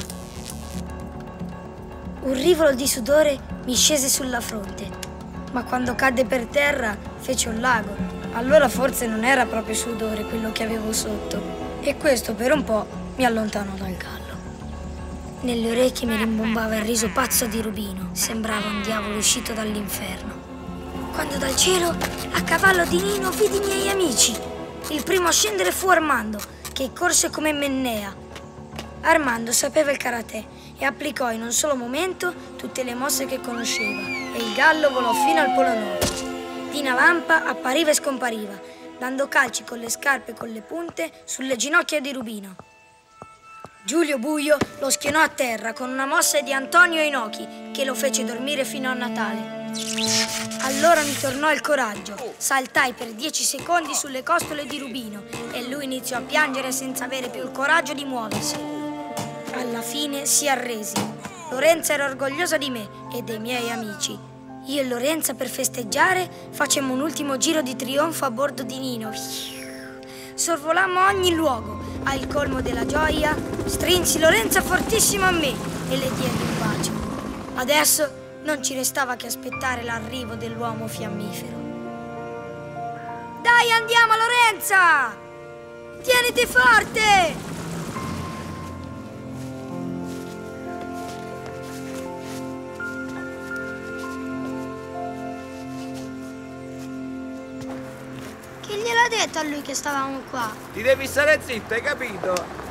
Un rivolo di sudore mi scese sulla fronte, ma quando cadde per terra fece un lago. Allora forse non era proprio sudore quello che avevo sotto, e questo per un po' mi allontanò dal gallo. Nelle orecchie mi rimbombava il riso pazzo di Rubino, sembrava un diavolo uscito dall'inferno. Quando dal cielo, a cavallo di Nino, vidi i miei amici. Il primo a scendere fu Armando, che corse come Mennea. Armando sapeva il karate e applicò in un solo momento tutte le mosse che conosceva, e il gallo volò fino al Polo Nord. Dina Lampa appariva e scompariva, dando calci con le scarpe e con le punte sulle ginocchia di Rubino. Giulio Buio lo schienò a terra con una mossa di Antonio Inoki che lo fece dormire fino a Natale. Allora mi tornò il coraggio, saltai per 10 secondi sulle costole di Rubino e lui iniziò a piangere senza avere più il coraggio di muoversi. Alla fine si arrese. Lorenza era orgogliosa di me e dei miei amici. Io e Lorenza, per festeggiare, facemmo un ultimo giro di trionfo a bordo di Nino. Sorvolammo ogni luogo. Al colmo della gioia, strinsi Lorenza fortissimo a me e le diedi un bacio. Adesso non ci restava che aspettare l'arrivo dell'uomo fiammifero. Dai, andiamo, Lorenza! Tieniti forte! Chi gliel'ha detto a lui che stavamo qua? Ti devi stare zitto, hai capito?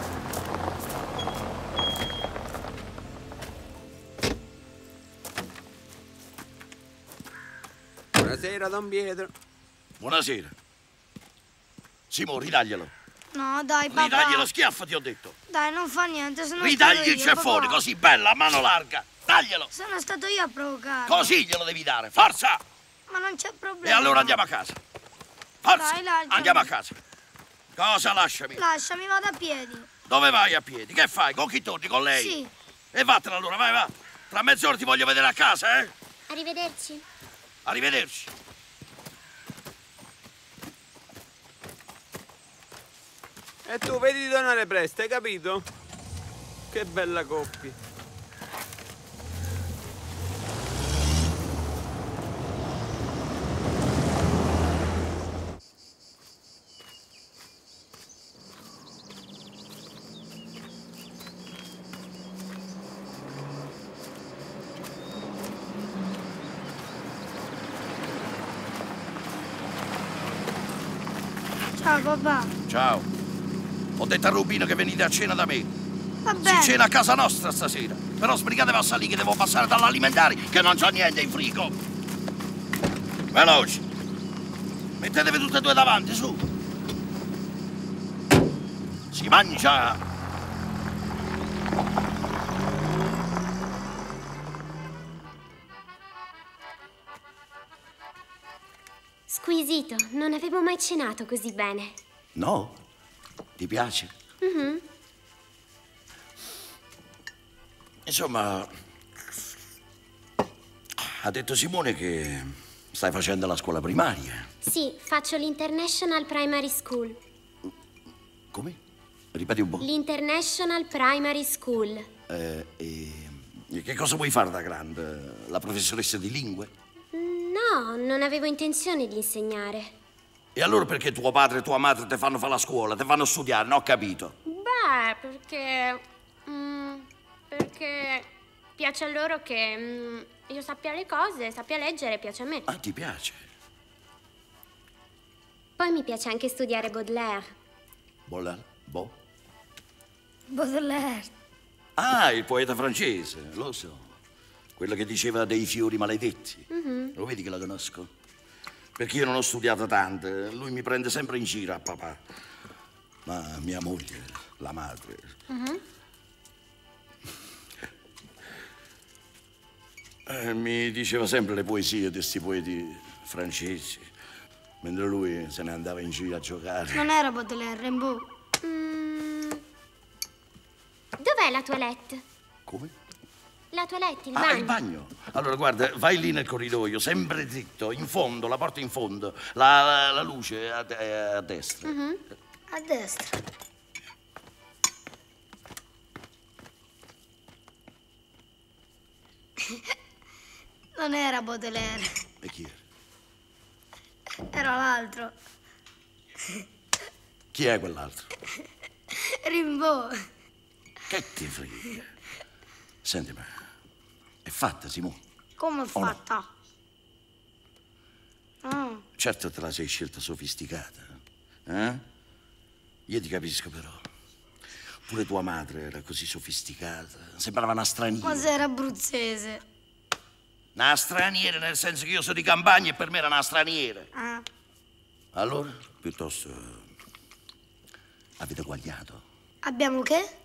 Buonasera, Don Pietro. Buonasera. Simo, ridaglielo. No, dai, papà. Ridagli lo schiaffo, ti ho detto. Dai, non fa niente, sono Ridagli stato il io, ceffone, papà. così bella, a mano larga. Taglielo. Sono stato io a provocare. Così glielo devi dare, forza! Ma non c'è problema. E allora andiamo a casa. Forza, Dai, lasciami. andiamo a casa. Cosa lasciami? Lasciami, vado a piedi. Dove vai a piedi? Che fai? Con chi torni? Con lei? Sì. E vattene allora, vai, va. Tra mezz'ora ti voglio vedere a casa, eh? Arrivederci. Arrivederci. E tu vedi di tornare presto, hai capito? Che bella coppia. Ciao papà. Ciao. Ho detto a Rubino che venite a cena da me. Va bene. Si cena a casa nostra stasera. Però sbrigatevi a salire che devo passare dall'alimentari, che non c'ho niente in frigo. Veloci. Mettetevi tutte e due davanti, su. Si mangia. Squisito, non avevo mai cenato così bene. No? Ti piace? Insomma, ha detto Simone che stai facendo la scuola primaria. Sì, faccio l'International Primary School. Come? Ripeti un po'. L'International Primary School. E che cosa vuoi fare da grande? La professoressa di lingue? No, non avevo intenzione di insegnare. E allora perché tuo padre e tua madre ti fanno fare la scuola, ti fanno studiare? Non ho capito. Beh, perché... perché piace a loro che io sappia le cose, sappia leggere, piace a me. Ah, ti piace? Poi mi piace anche studiare Baudelaire. Baudelaire. Ah, il poeta francese, lo so. Quello che diceva dei fiori maledetti. Lo vedi che la conosco? Perché io non ho studiato tanto. Lui mi prende sempre in giro a papà. Ma mia moglie, la madre... mi diceva sempre le poesie di questi poeti francesi, mentre lui se ne andava in giro a giocare. Non era Baudelaire, Rimbaud. Dov'è la toilette? Come? La toilette, il Ah, bagno. il bagno. Allora, guarda, vai lì nel corridoio, sempre dritto, in fondo, la porta in fondo, la luce a destra. A destra. Non era Baudelaire, E chi era? era l'altro. Chi è quell'altro? Rimbaud. Che ti frega? Senti, ma è fatta, Simone? Come è O no? fatta? Ah, Certo te la sei scelta sofisticata, eh? Io ti capisco però. Pure tua madre era così sofisticata, sembrava una straniera. ma se era abruzzese. Una straniera nel senso che io sono di campagna e per me era una straniera. Ah, Allora, piuttosto, avete guagliato? abbiamo che?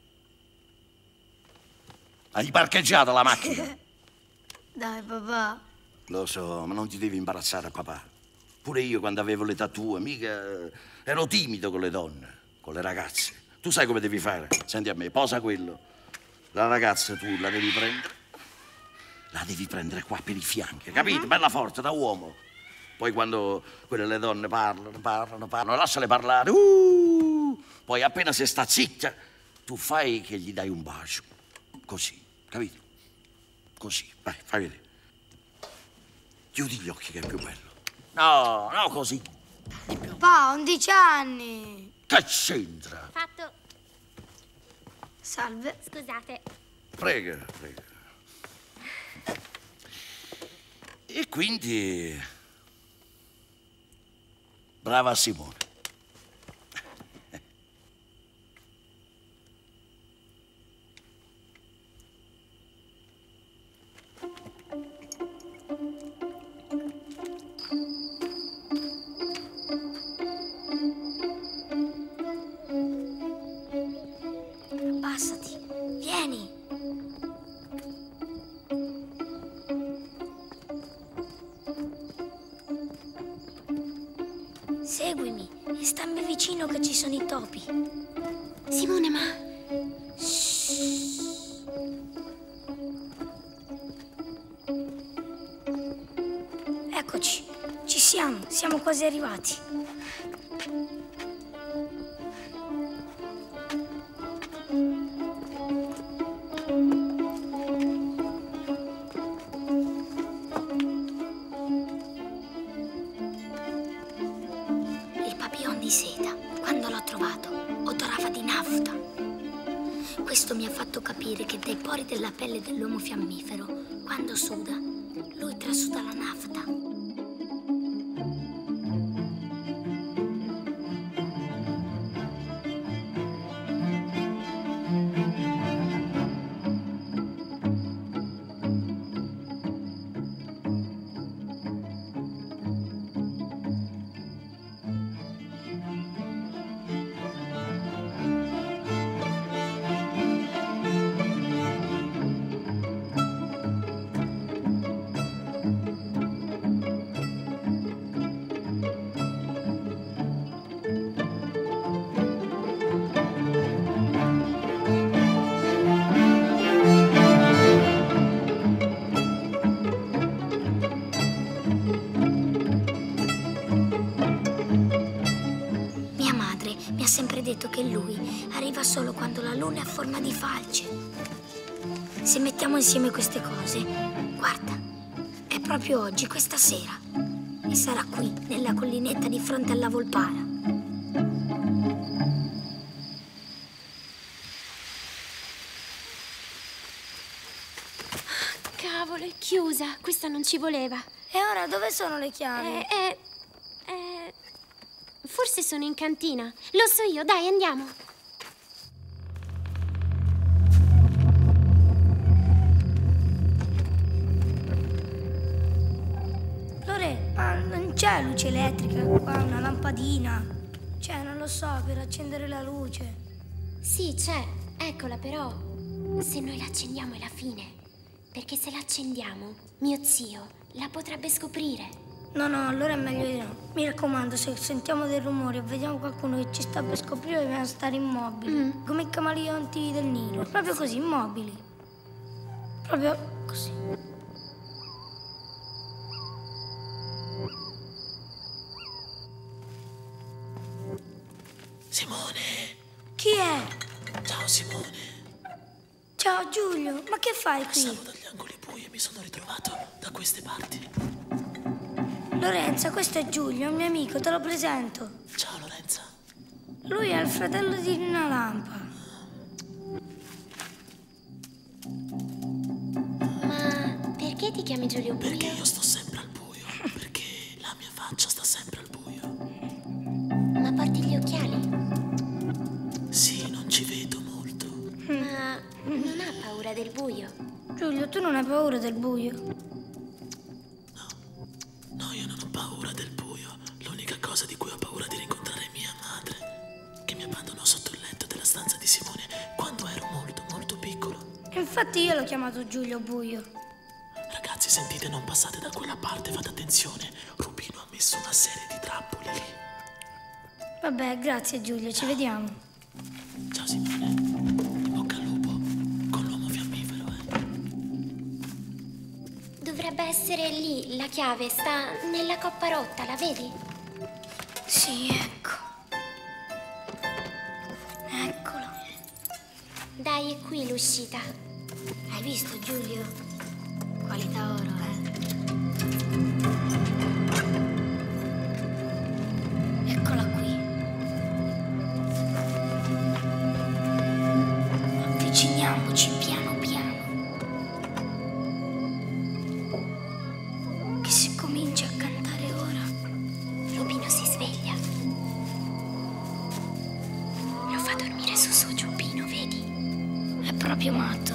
Hai parcheggiato la macchina? Dai, papà. Lo so, ma non ti devi imbarazzare a papà. Pure io, quando avevo l'età tua, mica ero timido con le donne, con le ragazze. Tu sai come devi fare? Senti a me, posa quello. La ragazza tu la devi prendere. La devi prendere qua per i fianchi, capito? Bella forte, da uomo. Poi quando le donne parlano, lasciale parlare. Poi appena si sta zitta, tu fai che gli dai un bacio. Così, capito? Così, vai, fai vedere. Chiudi gli occhi che è più bello. No, no, così. Papà, 11 anni. Che c'entra? Fatto. Salve. Scusate. Prega, prega. E quindi... Brava Simone. Abbassati. Vieni. Seguimi e stammi vicino che ci sono i topi. Simone, ma... Eccoci, ci siamo quasi arrivati. Il papillon di seta, quando l'ho trovato, odorava di nafta. Questo mi ha fatto capire che dai pori della pelle dell'uomo fiammifero, quando suda, lui trasuda la nafta. Mi ha sempre detto che lui arriva solo quando la luna è a forma di falce. Se mettiamo insieme queste cose, guarda, è proprio oggi, questa sera, e sarà qui, nella collinetta di fronte alla Volpara. Cavolo, è chiusa. Questa non ci voleva. E ora dove sono le chiavi? Forse sono in cantina. Lo so io, dai, andiamo. Lore, ma non c'è luce elettrica qua, una lampadina? Cioè, non lo so, per accendere la luce. Sì, c'è. Eccola, però. Se noi la accendiamo è la fine. Perché se la accendiamo, mio zio la potrebbe scoprire. No, allora è meglio di no. Mi raccomando, se sentiamo del rumore e vediamo qualcuno che ci sta per scoprire, dobbiamo stare immobili. Come i camaleonti del Nilo. Proprio così, immobili. Proprio così. Simone! Chi è? Ciao, Simone. Ciao, Giulio. Ma che fai qui? Passavo dagli angoli bui e mi sono ritrovato da queste parti. Lorenza, questo è Giulio, un mio amico, te lo presento. Ciao, Lorenza. Lui è il fratello di Nina Lampa. Ma perché ti chiami Giulio Buio? Perché io sto sempre al buio. Perché la mia faccia sta sempre al buio. Ma porti gli occhiali? Sì, non ci vedo molto. Ma non ha paura del buio? Giulio, tu non hai paura del buio? No, io non ho paura del buio. L'unica cosa di cui ho paura è di rincontrare mia madre, che mi abbandonò sotto il letto della stanza di Simone quando ero molto, molto piccolo. Infatti io l'ho chiamato Giulio Buio. Ragazzi, sentite, non passate da quella parte, fate attenzione. Rubino ha messo una serie di trappoli lì. Vabbè, grazie Giulio, ci vediamo. Ciao Simone, in bocca al lupo con l'uomo fiammifero, Dovrebbe essere lì, la chiave. Sta nella coppa rotta, la vedi? Sì, ecco. Eccola. Dai, è qui l'uscita. Hai visto, Giulio? Qualità oro, Eccola qui. Avviciniamoci piano piano. Che si comincia a cantare ora. Rubino si sveglia. Lo fa dormire su giubbino, vedi? È proprio matto,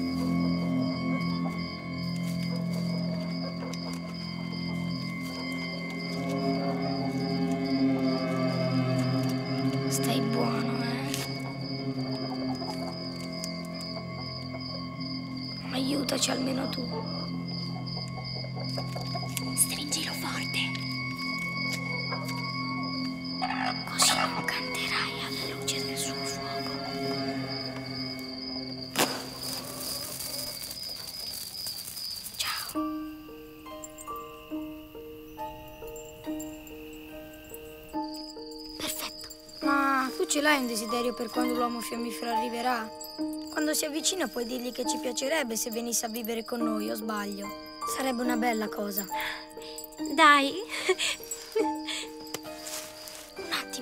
Stai buono, Aiutaci almeno tu. Stringilo forte. ce l'hai un desiderio per quando l'uomo fiammifero arriverà? Quando si avvicina puoi dirgli che ci piacerebbe se venisse a vivere con noi, o sbaglio? Sarebbe una bella cosa. Dai. Un attimo.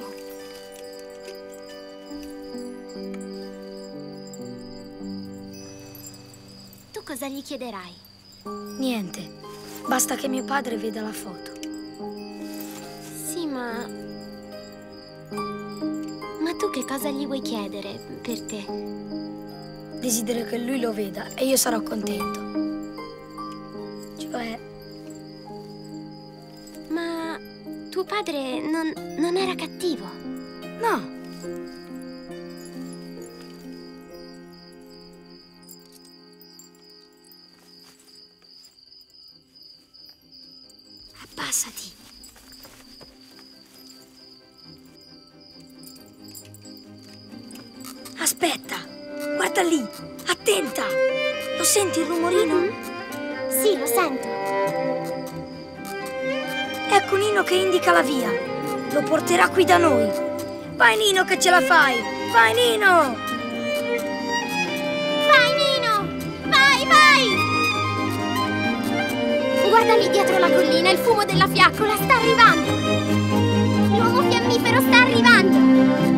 Tu cosa gli chiederai? Niente. Basta che mio padre veda la foto. Sì, ma tu che cosa gli vuoi chiedere per te? Desidero che lui lo veda e io sarò contento. Cioè... Ma tuo padre non era cattivo? No. Abbassati. Aspetta, guarda lì, attenta! Lo senti il rumorino? Sì, lo sento. Ecco Nino che indica la via. Lo porterà qui da noi. Vai Nino che ce la fai! Vai Nino! Vai Nino! Vai, vai! Guarda lì dietro la collina, il fumo della fiaccola sta arrivando! L'uomo fiammifero sta arrivando!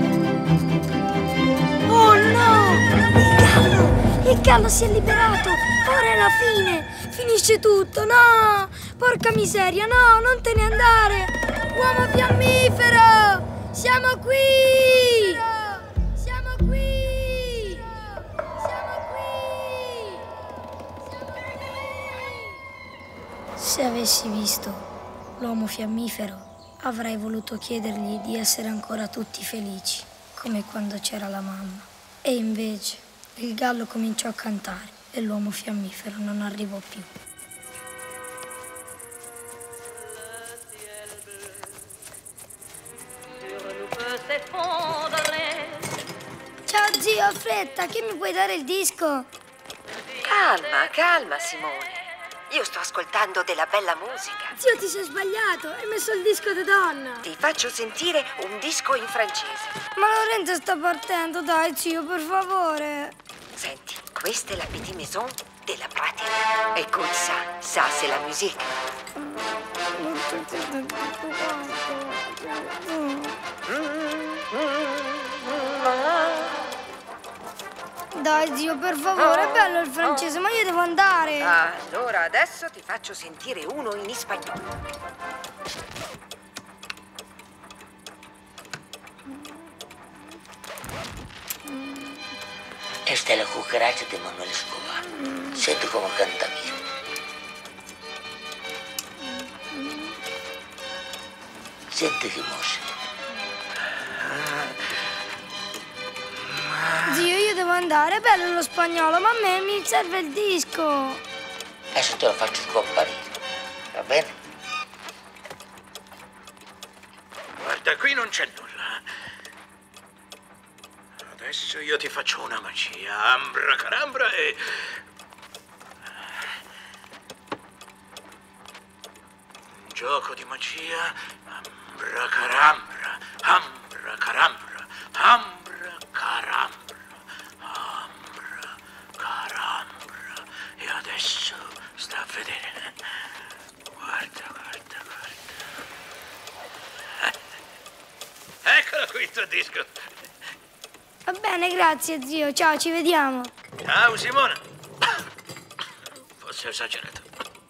Oh no! Il gallo! Il gallo si è liberato! Ora è la fine! Finisce tutto! No! Porca miseria! No! Non te ne andare! Uomo fiammifero! Siamo qui! Siamo qui! Siamo qui! Se avessi visto l'uomo fiammifero, avrei voluto chiedergli di essere ancora tutti felici, come quando c'era la mamma. E invece il gallo cominciò a cantare e l'uomo fiammifero non arrivò più. Ciao zio, ho fretta, che mi puoi dare il disco? Calma, calma Simone. Io sto ascoltando della bella musica. Zio, ti sei sbagliato, hai messo il disco di donna. Ti faccio sentire un disco in francese. Ma Lorenzo sta partendo, dai zio, per favore. Senti, questa è la petite maison della pratica. Écoute ça c'est la musique. Dai zio, per favore, è bello il francese, ma io devo andare. Allora adesso ti faccio sentire uno in spagnolo. Esta es la cucaracha de Manuel Escobar. Siente cómo canta bien. Siente che mosse. Zio, io devo andare, è bello lo spagnolo, ma a me mi serve il disco. Adesso te lo faccio scomparire, va bene? Guarda, qui non c'è nulla. Adesso io ti faccio una magia, ambra carambra e... Un gioco di magia, ambra carambra, ambra carambra, ambra carambra, ambra carambra. E adesso sta a vedere. Guarda, guarda, guarda. Eccolo qui il tuo disco. Va bene, grazie zio, ciao, ci vediamo. Ciao Simone. Forse ho esagerato.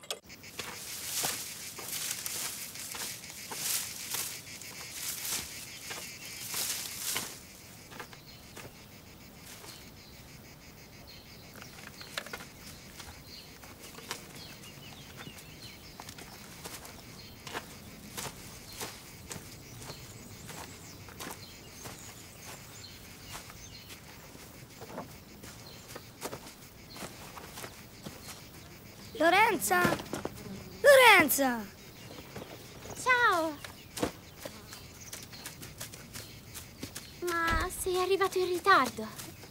Lorenza! Lorenza! Ciao! Ma sei arrivato in ritardo.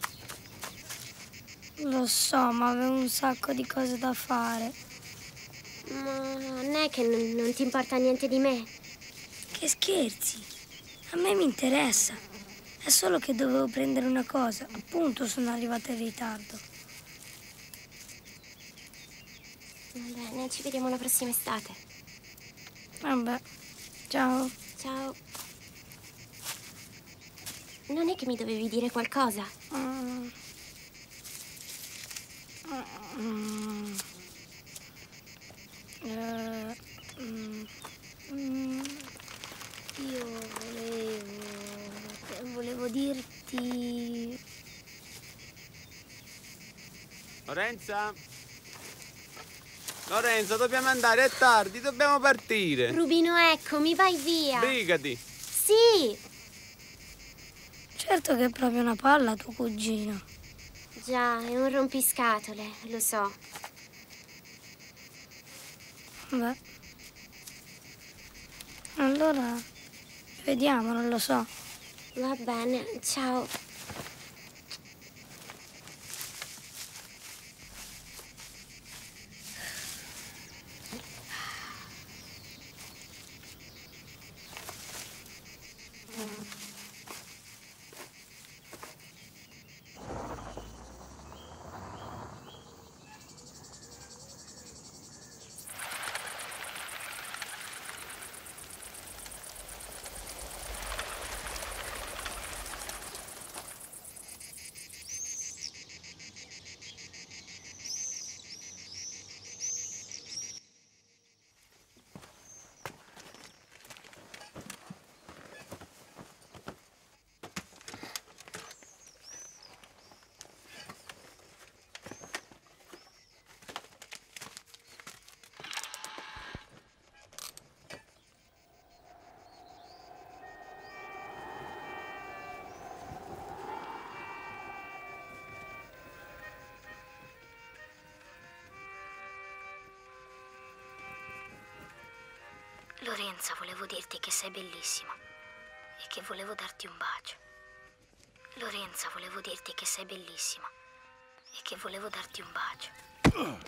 Lo so, ma avevo un sacco di cose da fare. Ma non è che non ti importa niente di me. Che scherzi! A me mi interessa. È solo che dovevo prendere una cosa, appunto sono arrivata in ritardo. Va bene, ci vediamo la prossima estate. Vabbè, ciao. Ciao. Non è che mi dovevi dire qualcosa? Io volevo dirti... Lorenza? Lorenza, dobbiamo andare, è tardi, dobbiamo partire. Rubino, eccomi, vai via. Brigati. Sì. Certo che è proprio una palla tuo cugino. Già, è un rompiscatole, lo so. Beh. Allora, vediamo, non lo so. Va bene, ciao. Lorenza, volevo dirti che sei bellissima e che volevo darti un bacio. Lorenza, volevo dirti che sei bellissima e che volevo darti un bacio.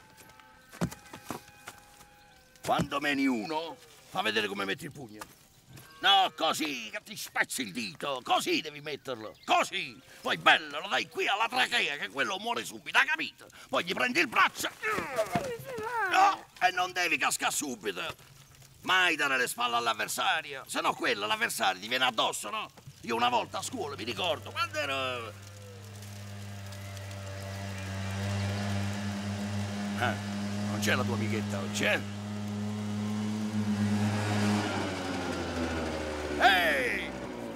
Quando meni uno, fa vedere come metti il pugno. No, così, che ti spezzi il dito, così devi metterlo, così. Poi bello, lo dai qui alla trachea, che quello muore subito, hai capito? Poi gli prendi il braccio. No, e non devi cascare subito. Mai dare le spalle all'avversario, se no quello, l'avversario, ti viene addosso, no? Io una volta a scuola, mi ricordo, quando ero... non c'è la tua amichetta oggi, eh? Ehi!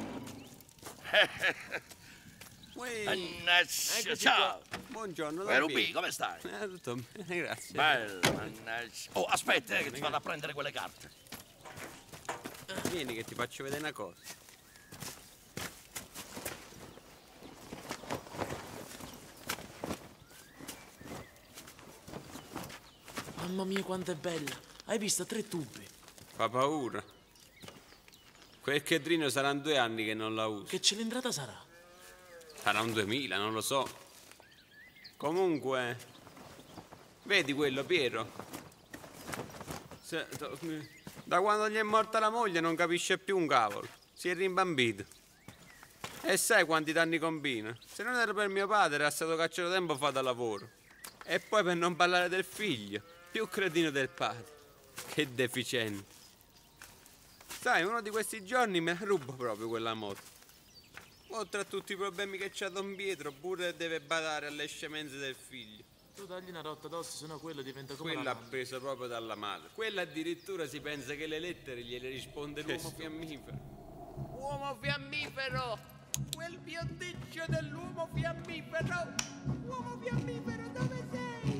Mannaggia, ciao! Buongiorno, Rubì, come stai? Tutto bene, grazie. Bello, mannaggia. Oh, aspetta, che ti vado a prendere quelle carte. Vieni che ti faccio vedere una cosa. Mamma mia, quanto è bella! Hai visto 3 tubi? Fa paura. Quel chedrino saranno 2 anni che non la uso. Che cilindrata sarà? Sarà un 2000, non lo so. Comunque, vedi quello, Piero? Da quando gli è morta la moglie non capisce più un cavolo. Si è rimbambito. E sai quanti danni combina? Se non era per mio padre, era stato cacciato tempo fa da lavoro. E poi per non parlare del figlio, più cretino del padre. Che deficiente. Sai, uno di questi giorni me la rubo proprio quella moto. Oltre a tutti i problemi che c'ha Don Pietro, pure deve badare alle scemenze del figlio. Tu dagli una rotta d'osso, sennò quello diventa come Quella la madre. presa proprio dalla madre. Quella addirittura si pensa che le lettere gliele risponde l'uomo fiammifero. Uomo fiammifero! Quel biondiccio dell'uomo fiammifero! Uomo fiammifero, dove sei?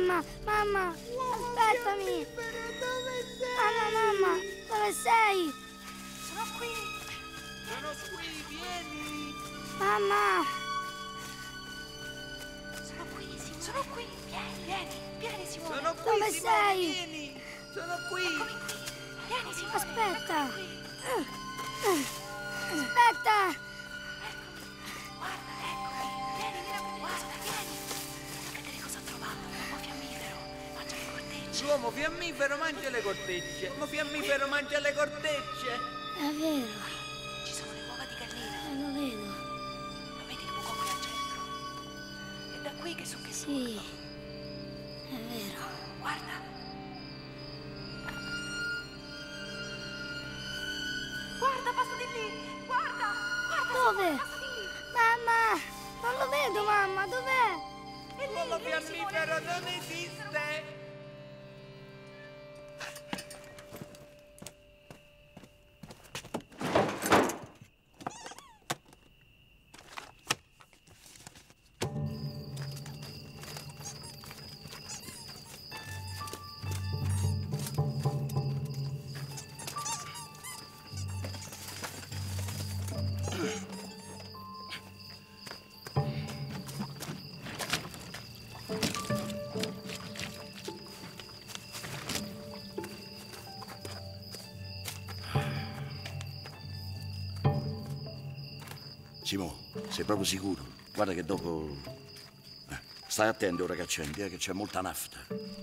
Mamma, mamma, aspettami. Mamma, dove sei? Sono qui. Sono qui, vieni. Mamma. Sono qui. Vieni, Simone. Sono qui, Dove Simone, sei? vieni. Sono qui. Vieni, Simone. Aspetta. Aspetta. Guarda, eccomi. Vieni, guarda, vieni. A vedere cosa ho trovato. L'uomo fiammifero. Mangia le cortecce. L'uomo fiammifero mangia le cortecce. L'uomo fiammifero mangia le cortecce. È vero. Ci sono le uova di gallina. Lo vedo. Lo vedi il buco qui al centro? È da qui che su che Sì. È vero. Guarda. Guarda, passa di lì. Guarda. Dove? Mamma. Non lo vedo, mamma. Dov'è? L'uomo fiammifero non esiste. Simo, sei proprio sicuro? Guarda che dopo... stai attento ora che accendi, che c'è molta nafta.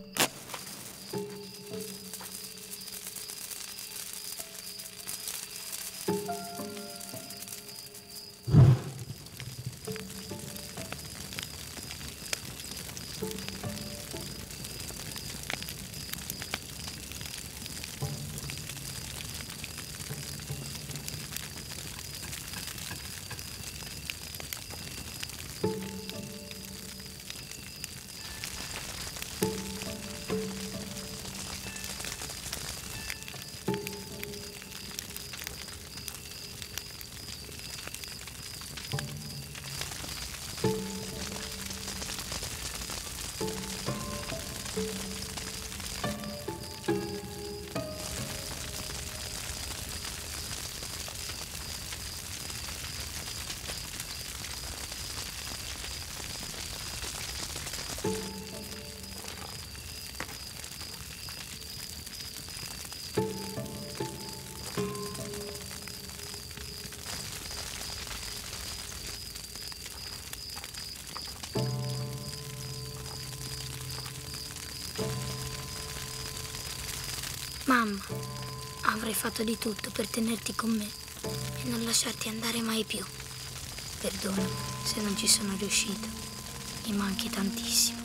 Mamma, avrei fatto di tutto per tenerti con me e non lasciarti andare mai più. Perdonami se non ci sono riuscita. Mi manchi tantissimo.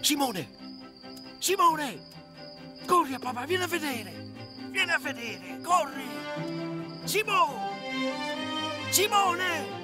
Simone! Simone! Corri a papà, vieni a vedere! Vieni a vedere, corri! Simone! Simone!